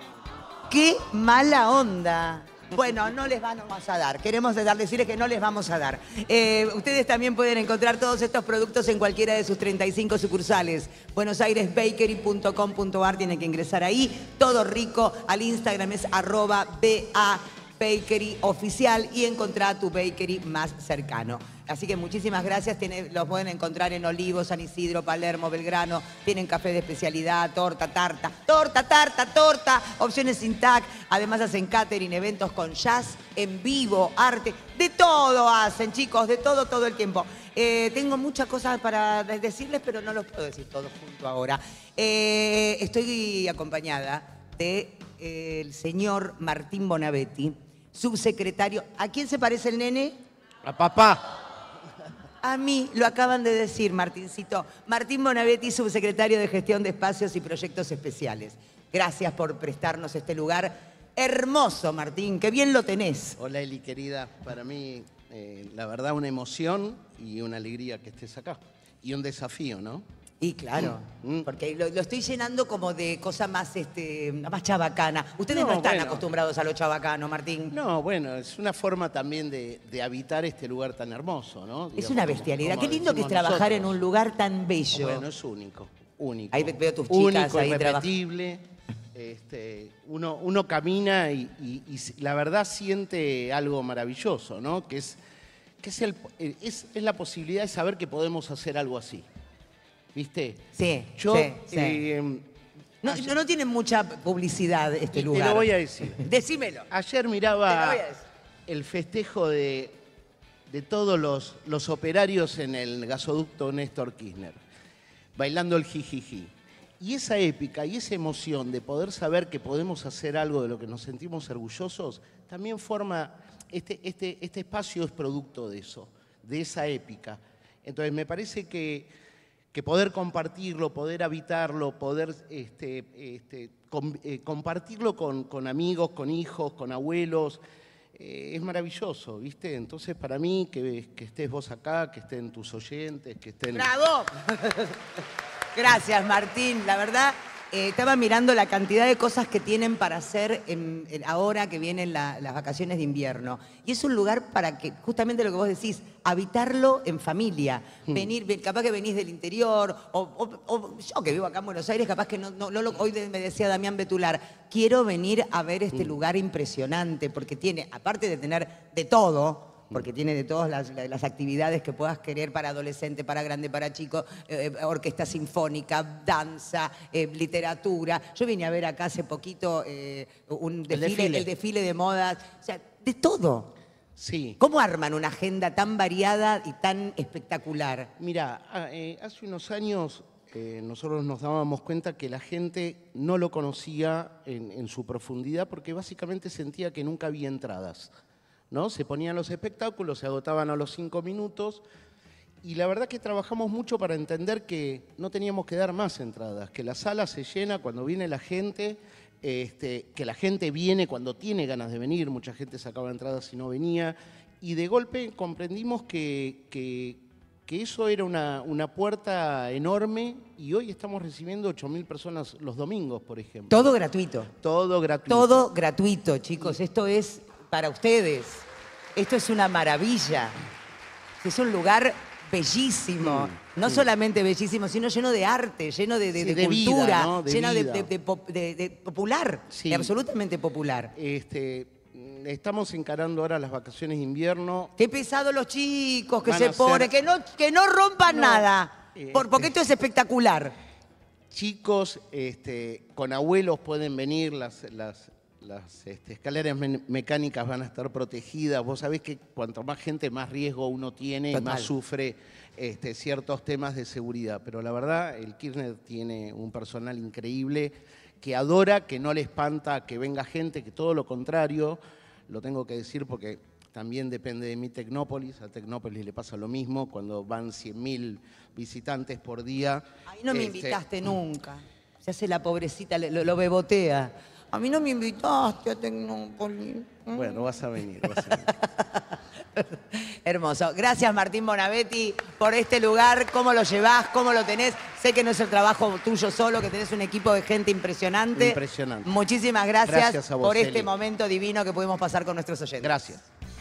¡Qué mala onda! Bueno, no les vamos a dar. Queremos dar, decirles que no les vamos a dar. Eh, ustedes también pueden encontrar todos estos productos en cualquiera de sus treinta y cinco sucursales. buenos aires bakery punto com punto ar, tienen que ingresar ahí. Todo rico. Al Instagram es arroba ba bakery oficial y encontrá tu bakery más cercano. Así que muchísimas gracias. Tiene, los pueden encontrar en Olivos, San Isidro, Palermo, Belgrano. Tienen café de especialidad, torta, tarta, torta, tarta, torta, opciones sin tac. Además hacen catering, eventos con jazz, en vivo, arte. De todo hacen, chicos, de todo, todo el tiempo. Eh, tengo muchas cosas para decirles, pero no los puedo decir todos juntos ahora. Eh, estoy acompañada del de, señor Martín Bonavetti, subsecretario. ¿A quién se parece el nene? A papá. A mí, lo acaban de decir, Martincito. Martín Bonavetti, subsecretario de Gestión de Espacios y Proyectos Especiales. Gracias por prestarnos este lugar hermoso, Martín. Qué bien lo tenés. Hola, Eli, querida. Para mí, eh, la verdad, una emoción y una alegría que estés acá. Y un desafío, ¿no? Y claro, mm. porque lo, lo estoy llenando como de cosa más, este, más chabacana. Ustedes no, no están bueno. acostumbrados a lo chabacano, Martín. No, bueno, es una forma también de, de habitar este lugar tan hermoso, ¿no? Es Digamos, una bestialidad. como, Qué lindo que es trabajar nosotros. en un lugar tan bello. Bueno, es único, único. Ahí veo tus chicas único, ahí irrepetible. Este, uno, uno camina y, y, y la verdad siente algo maravilloso, ¿no? Que es, que es, el, es, es la posibilidad de saber que podemos hacer algo así. ¿Viste? Sí, Yo, sí, sí. Eh, no, ayer, no tiene mucha publicidad este lugar. Te lo voy a decir. Decímelo. Ayer miraba el festejo de, de todos los, los operarios en el gasoducto Néstor Kirchner, bailando el jijiji. Y esa épica y esa emoción de poder saber que podemos hacer algo de lo que nos sentimos orgullosos, también forma, este, este, este espacio es producto de eso, de esa épica. Entonces me parece que... que poder compartirlo, poder habitarlo, poder este, este, com, eh, compartirlo con, con amigos, con hijos, con abuelos, eh, es maravilloso, ¿viste? Entonces, para mí, que, que estés vos acá, que estén tus oyentes, que estén... ¡Bravo! Gracias, Martín. La verdad, eh, estaba mirando la cantidad de cosas que tienen para hacer en, en, ahora que vienen la, las vacaciones de invierno. Y es un lugar para que, justamente lo que vos decís, habitarlo en familia. Hmm. Venir, capaz que venís del interior, o, o, o yo que vivo acá en Buenos Aires, capaz que no, no, no hoy me decía Damián Betular, quiero venir a ver este hmm. lugar impresionante, porque tiene, aparte de tener de todo, porque tiene de todas las, las actividades que puedas querer para adolescente, para grande, para chico, eh, orquesta sinfónica, danza, eh, literatura. Yo vine a ver acá hace poquito eh, un desfile, el desfile, el desfile de modas, o sea, de todo. Sí. ¿Cómo arman una agenda tan variada y tan espectacular? Mira, eh, hace unos años eh, nosotros nos dábamos cuenta que la gente no lo conocía en, en su profundidad porque básicamente sentía que nunca había entradas, ¿no? Se ponían los espectáculos, se agotaban a los cinco minutos y la verdad que trabajamos mucho para entender que no teníamos que dar más entradas, que la sala se llena cuando viene la gente, este, que la gente viene cuando tiene ganas de venir, mucha gente sacaba entradas y no venía, y de golpe comprendimos que, que, que eso era una, una puerta enorme y hoy estamos recibiendo ocho mil personas los domingos, por ejemplo. Todo gratuito. Todo gratuito. Todo gratuito, chicos. Esto es para ustedes. Esto es una maravilla. Es un lugar bellísimo. Sí, no sí. solamente bellísimo, sino lleno de arte, lleno de, de, Sí, de de cultura, vida, ¿no? De lleno de, vida. de- de pop- de- de popular, Sí. de absolutamente popular. Este, estamos encarando ahora las vacaciones de invierno. Qué pesado los chicos que Van se a ser- ponen, que no, que no rompan No. nada, Eh, por, porque esto es espectacular. Chicos este, con abuelos pueden venir, las, las, las este, escaleras me- mecánicas van a estar protegidas. Vos sabés que cuanto más gente, más riesgo uno tiene y Total. más sufre este, ciertos temas de seguridad. Pero la verdad, el Kirchner tiene un personal increíble que adora, que no le espanta que venga gente, que todo lo contrario, lo tengo que decir porque también depende de mi Tecnópolis. A Tecnópolis le pasa lo mismo cuando van cien mil visitantes por día. Ahí no me Este, invitaste nunca. Se hace la pobrecita, le- lo, lo bebotea. A mí no me invitaste a Tecnópolis. Bueno, vas a venir, vas a venir. Hermoso. Gracias, Martín Bonavetti, por este lugar. ¿Cómo lo llevás? ¿Cómo lo tenés? Sé que no es el trabajo tuyo solo, que tenés un equipo de gente impresionante. Impresionante. Muchísimas gracias, Gracias a vos, por este Eli. momento divino que pudimos pasar con nuestros oyentes. Gracias.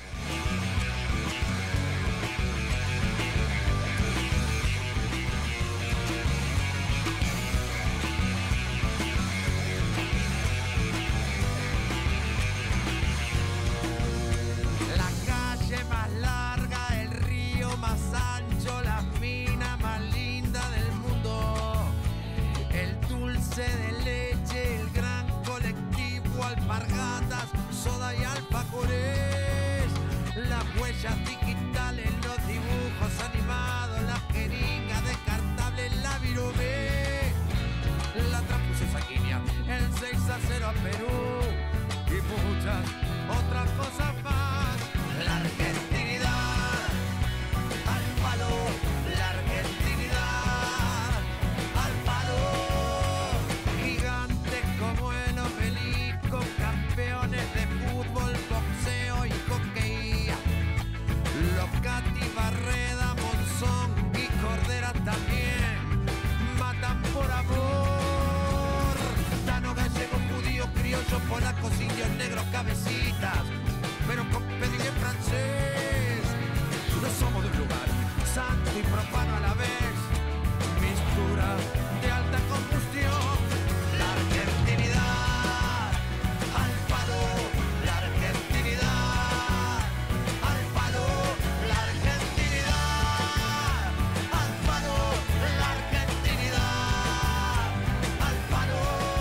La calle más larga, el río más ancho, la mina más linda del mundo. El dulce de leche, el gran colectivo, alpargatas, soda y alfajores. Las huellas digitales, los dibujos animados, las jeringas descartables, la virome. La transfusión sanguínea, el seis a cero a Perú y muchas otras cosas más. La argentinidad al palo, la argentinidad al palo. Gigantes como el obelisco, campeones de fútbol, boxeo y hockey. Los Cati, Barreda, Monzón y Cordera también matan por amor. Tano, gallego, judío, criollo, polacos, indios, negros, cabecitas, pero con pedigrí francés. No somos de un lugar santo y profano a la vez, mistura de alta combustión. La argentinidad al palo, la argentinidad al palo, la argentinidad al palo, la argentinidad al palo.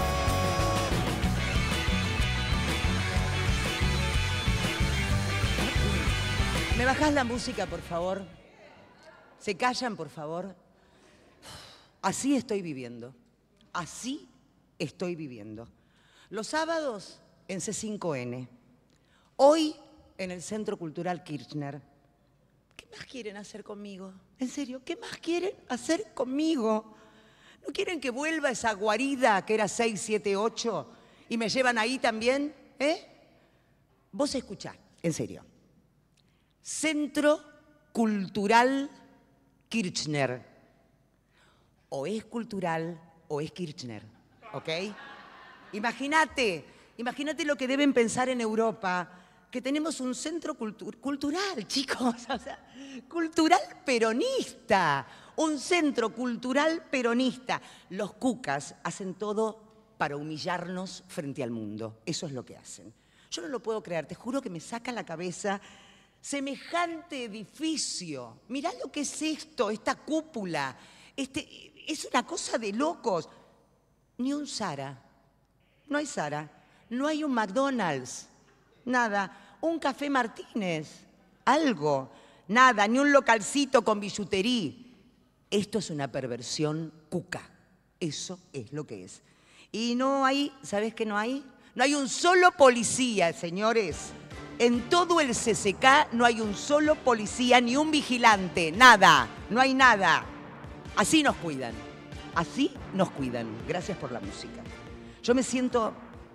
¿Me bajás la música, por favor? ¿Se callan, por favor? Así estoy viviendo. Así estoy viviendo. Los sábados en C cinco N. Hoy en el Centro Cultural Kirchner. ¿Qué más quieren hacer conmigo? En serio, ¿qué más quieren hacer conmigo? ¿No quieren que vuelva esa guarida que era seis, siete, ocho y me llevan ahí también? ¿Eh? Vos escuchá, en serio. Centro Cultural Kirchner. O es cultural o es Kirchner, ¿ok? Imagínate, imagínate lo que deben pensar en Europa, que tenemos un centro cultu- cultural, chicos, o sea, cultural peronista, un centro cultural peronista. Los cucas hacen todo para humillarnos frente al mundo, eso es lo que hacen. Yo no lo puedo creer, te juro que me saca la cabeza semejante edificio. Mirá lo que es esto, esta cúpula. Este, es una cosa de locos. Ni un Zara. No hay Zara. No hay un McDonald's. Nada. Un Café Martínez. Algo. Nada. Ni un localcito con billutería. Esto es una perversión cuca. Eso es lo que es. Y no hay, ¿sabés qué no hay? No hay un solo policía, señores. En todo el C C K no hay un solo policía ni un vigilante. Nada. No hay nada. Así nos cuidan. Así nos cuidan. Gracias por la música. Yo me siento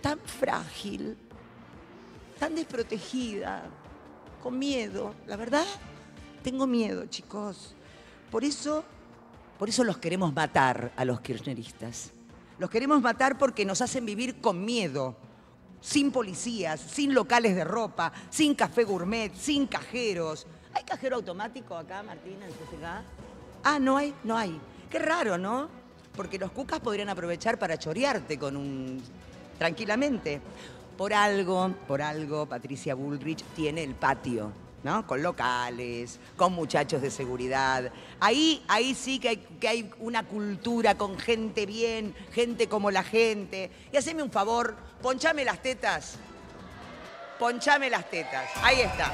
tan frágil, tan desprotegida, con miedo. La verdad, tengo miedo, chicos. Por eso, por eso los queremos matar a los kirchneristas. Los queremos matar porque nos hacen vivir con miedo, sin policías, sin locales de ropa, sin café gourmet, sin cajeros. ¿Hay cajero automático acá, Martina, en C C K? Ah, no hay, no hay. Qué raro, ¿no? Porque los cucas podrían aprovechar para chorearte con un... tranquilamente. Por algo, por algo, Patricia Bullrich tiene el patio, ¿no? Con locales, con muchachos de seguridad. Ahí, ahí sí que hay, que hay una cultura con gente bien, gente como la gente. Y haceme un favor, ponchame las tetas. Ponchame las tetas. Ahí está.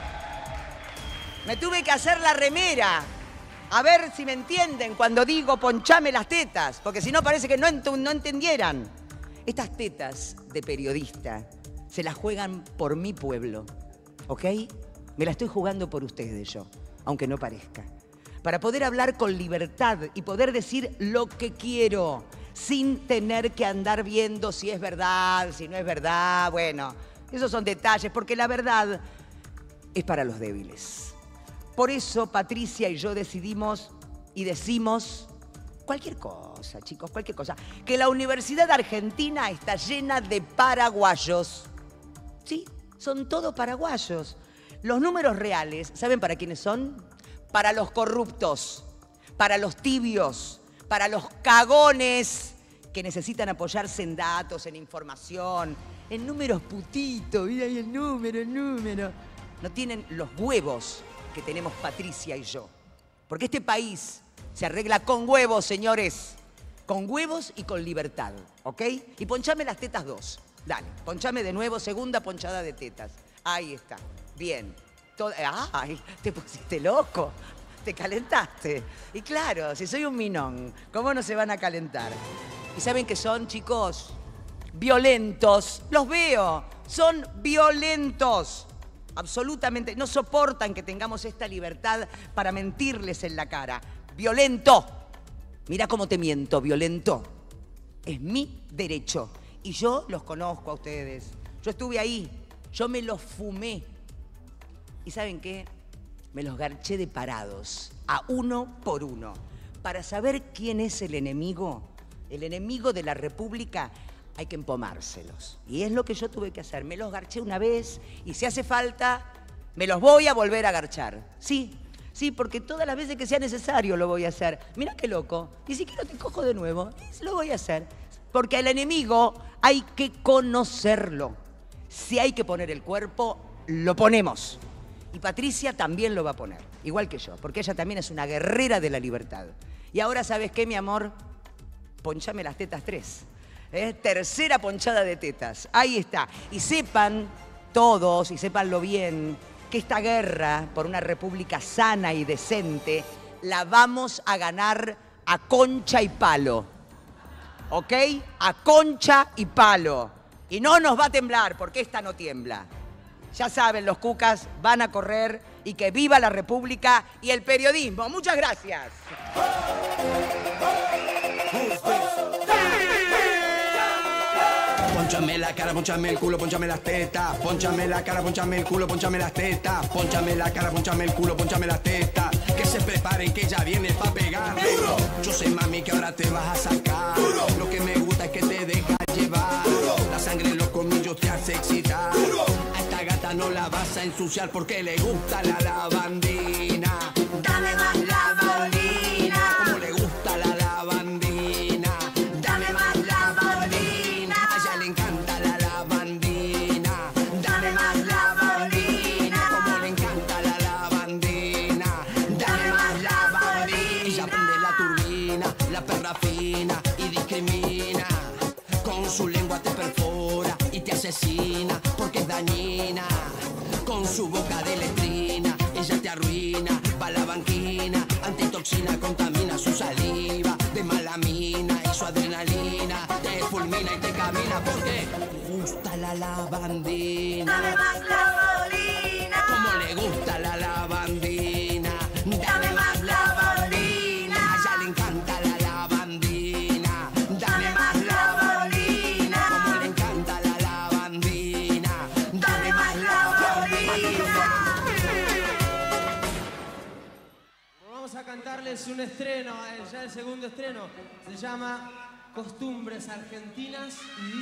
Me tuve que hacer la remera. A ver si me entienden cuando digo ponchame las tetas, porque si no parece que no, ent no entendieran. Estas tetas de periodista se las juegan por mi pueblo, ¿ok? Me la estoy jugando por ustedes yo, aunque no parezca. Para poder hablar con libertad y poder decir lo que quiero, sin tener que andar viendo si es verdad, si no es verdad. Bueno, esos son detalles, porque la verdad es para los débiles. Por eso Patricia y yo decidimos y decimos cualquier cosa, chicos, cualquier cosa. Que la Universidad Argentina está llena de paraguayos. Sí, son todos paraguayos. Los números reales, ¿saben para quiénes son? Para los corruptos, para los tibios, para los cagones que necesitan apoyarse en datos, en información, en números putitos. Mira ahí el número, el número. No tienen los huevos que tenemos Patricia y yo. Porque este país se arregla con huevos, señores. Con huevos y con libertad, ¿ok? Y ponchame las tetas dos. Dale, ponchame de nuevo, segunda ponchada de tetas. Ahí está. Bien. Todo, ¡ay! Te pusiste loco. Te calentaste. Y claro, si soy un minón, ¿cómo no se van a calentar? ¿Y saben qué son, chicos? Violentos. Los veo. Son violentos. Absolutamente. No soportan que tengamos esta libertad para mentirles en la cara. Violento. Mira cómo te miento, violento. Es mi derecho. Y yo los conozco a ustedes. Yo estuve ahí. Yo me los fumé. ¿Y saben qué? Me los garché de parados, a uno por uno. Para saber quién es el enemigo, el enemigo de la República, hay que empomárselos. Y es lo que yo tuve que hacer. Me los garché una vez y si hace falta, me los voy a volver a garchar. Sí, sí, porque todas las veces que sea necesario lo voy a hacer. Mirá qué loco. Y si quiero te cojo de nuevo, lo voy a hacer. Porque al enemigo hay que conocerlo. Si hay que poner el cuerpo, lo ponemos. Y Patricia también lo va a poner, igual que yo, porque ella también es una guerrera de la libertad. Y ahora, ¿sabes qué, mi amor? Ponchame las tetas tres. ¿Eh? Tercera ponchada de tetas. Ahí está. Y sepan todos, y sépanlo bien, que esta guerra por una república sana y decente la vamos a ganar a concha y palo. ¿Ok? A concha y palo. Y no nos va a temblar, porque esta no tiembla. Ya saben, los cucas van a correr y que viva la República y el periodismo. Muchas gracias. Pónchame la cara, pónchame el culo, pónchame las tetas. Pónchame la cara, pónchame el culo, pónchame las tetas. Pónchame la cara, pónchame el culo, pónchame las tetas. Que se preparen que ya viene pa' pegarle. Yo sé, mami, que ahora te vas a sacar. Lo que me gusta es que te dejas llevar. La sangre en los colmillos te hace excitar. A esta gata no la vas a ensuciar porque le gusta la lavandina. Dame más lavandina. Como le gusta la lavandina. Dame más lavandina. A ella le encanta la lavandina. Dame más lavandina. Como le encanta la lavandina. Dame más lavandina. Ella prende la turbina, la perra fina y discrimina. Con su lengua te perfora y te asesina porque es dañina. Con su boca de letrina ella te arruina, va la banquina, antitoxina, contamina su saliva de mala mina y su adrenalina te fulmina y te camina porque le gusta la lavandina. Dame más lavandina. Como le gusta la lavandina. Dame más lavandina. A ella le encanta la lavandina. Dame más lavandina. Como le encanta vamos a cantarles un estreno, eh, ya el segundo estreno. Se llama Costumbres Argentinas y